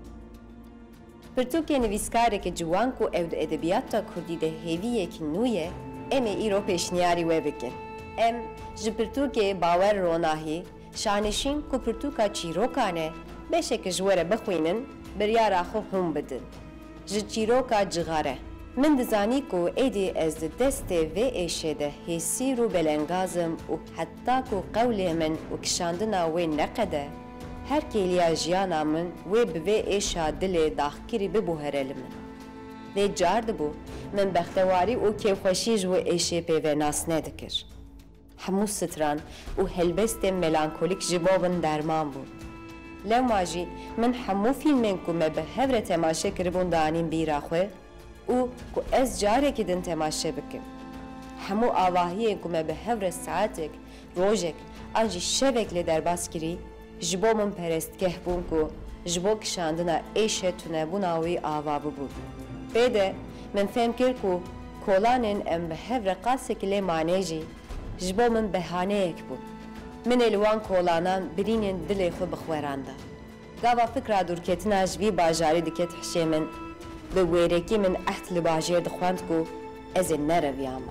S5: Pirtuke nivîskareke ke ciwan ku ew di edebiyata Kurdî de hêviyekî nû ye, em ê îro pêşniyarî wê bikin. Em ji pirtûkê bawer ronahî, şanişîn ku pirtûka çîrokan e, beşeke ji we re bixwînin, biryara xwe hûn bidin. Ji çîroka cixare. Min dizanî ku êdî ez di destê vê êşê de hêsîr û belengazim û heta ku qewlê min û kişandina wê neqede, her kêliya jiyana min wê bi vê êşa dilê daxkirî bibuhere li min. Vê car dibû, min bextewarî û kêfxweşî ji wê êşê pêvenas nedikir. Hemû stran û helbestên melankolik ji bo min derman bû. Lewma jî min hemû fîlmên ku me bi hev re temaşe kiribûn danîn bîra xwe û ku ez carekî din temaşe bikim. Hemû avahiyên ku me bi hev re saetek, rojek an jî şevek lê derbas kirî, ji bo min perestgeh bûn ku ji bo kişandina êşe tunebûna wî ava bibû. Pê de min fêm kir ku kolanên em bi hev re qasekî lê manê jî ji bo min behaneyek bû. Min ê li wan kolanan birînên dilê xwe bixweranda. Gava fikra dûrketina ji vî bajarî diket hişê min, bi wêrekî min ehd li bajêr dixwend ku ez ê nereviyama.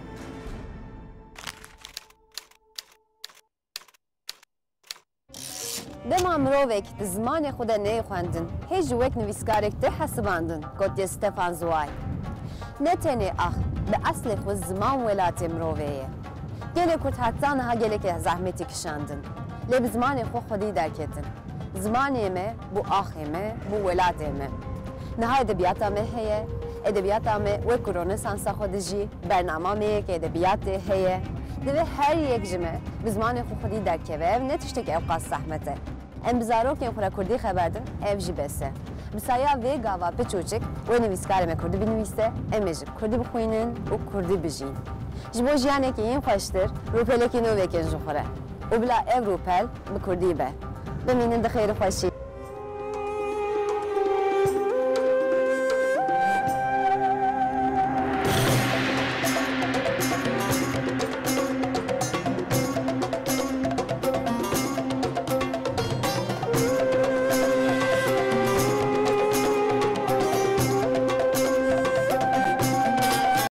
S1: Dema mirovek di zimanê xwe de neyxwendin, hê ji wek nivîskarek de hesibandin, gotiye Stefan Zweig. Ne tenê ax, bi eslê xwe ziman welatê mirovê ye. Gelek Kurd heta niha gelekê zehmetî kişandin. Lê bi zimanê xwe xwedî derketin. Zimanê me, bu axê me, bu welatê me. Niha edebiyata me heye, edebiyata me wek ku Rönesansa xwe dijî, bernama me yek edebiyatê heye. Divê her yek ji me bi zimanê xwe xwedî derkeve, ev ne tiştek ew qas zehmet e. Em bi zarokên xwe re Kurdî xeberdin, ev jî bes e. Bi saya vê gava piçûçik, wê nivîskarê me Kurdî binivîse, em ê jî Kurdî bixwînin û Kurdî bijîn. Ji bo jiyanekî yên xweştir, rûpelekî nûvekên ji xwe re. û bila ev rûpel bi Kurdî be. Bimînin di xêrî xweşî.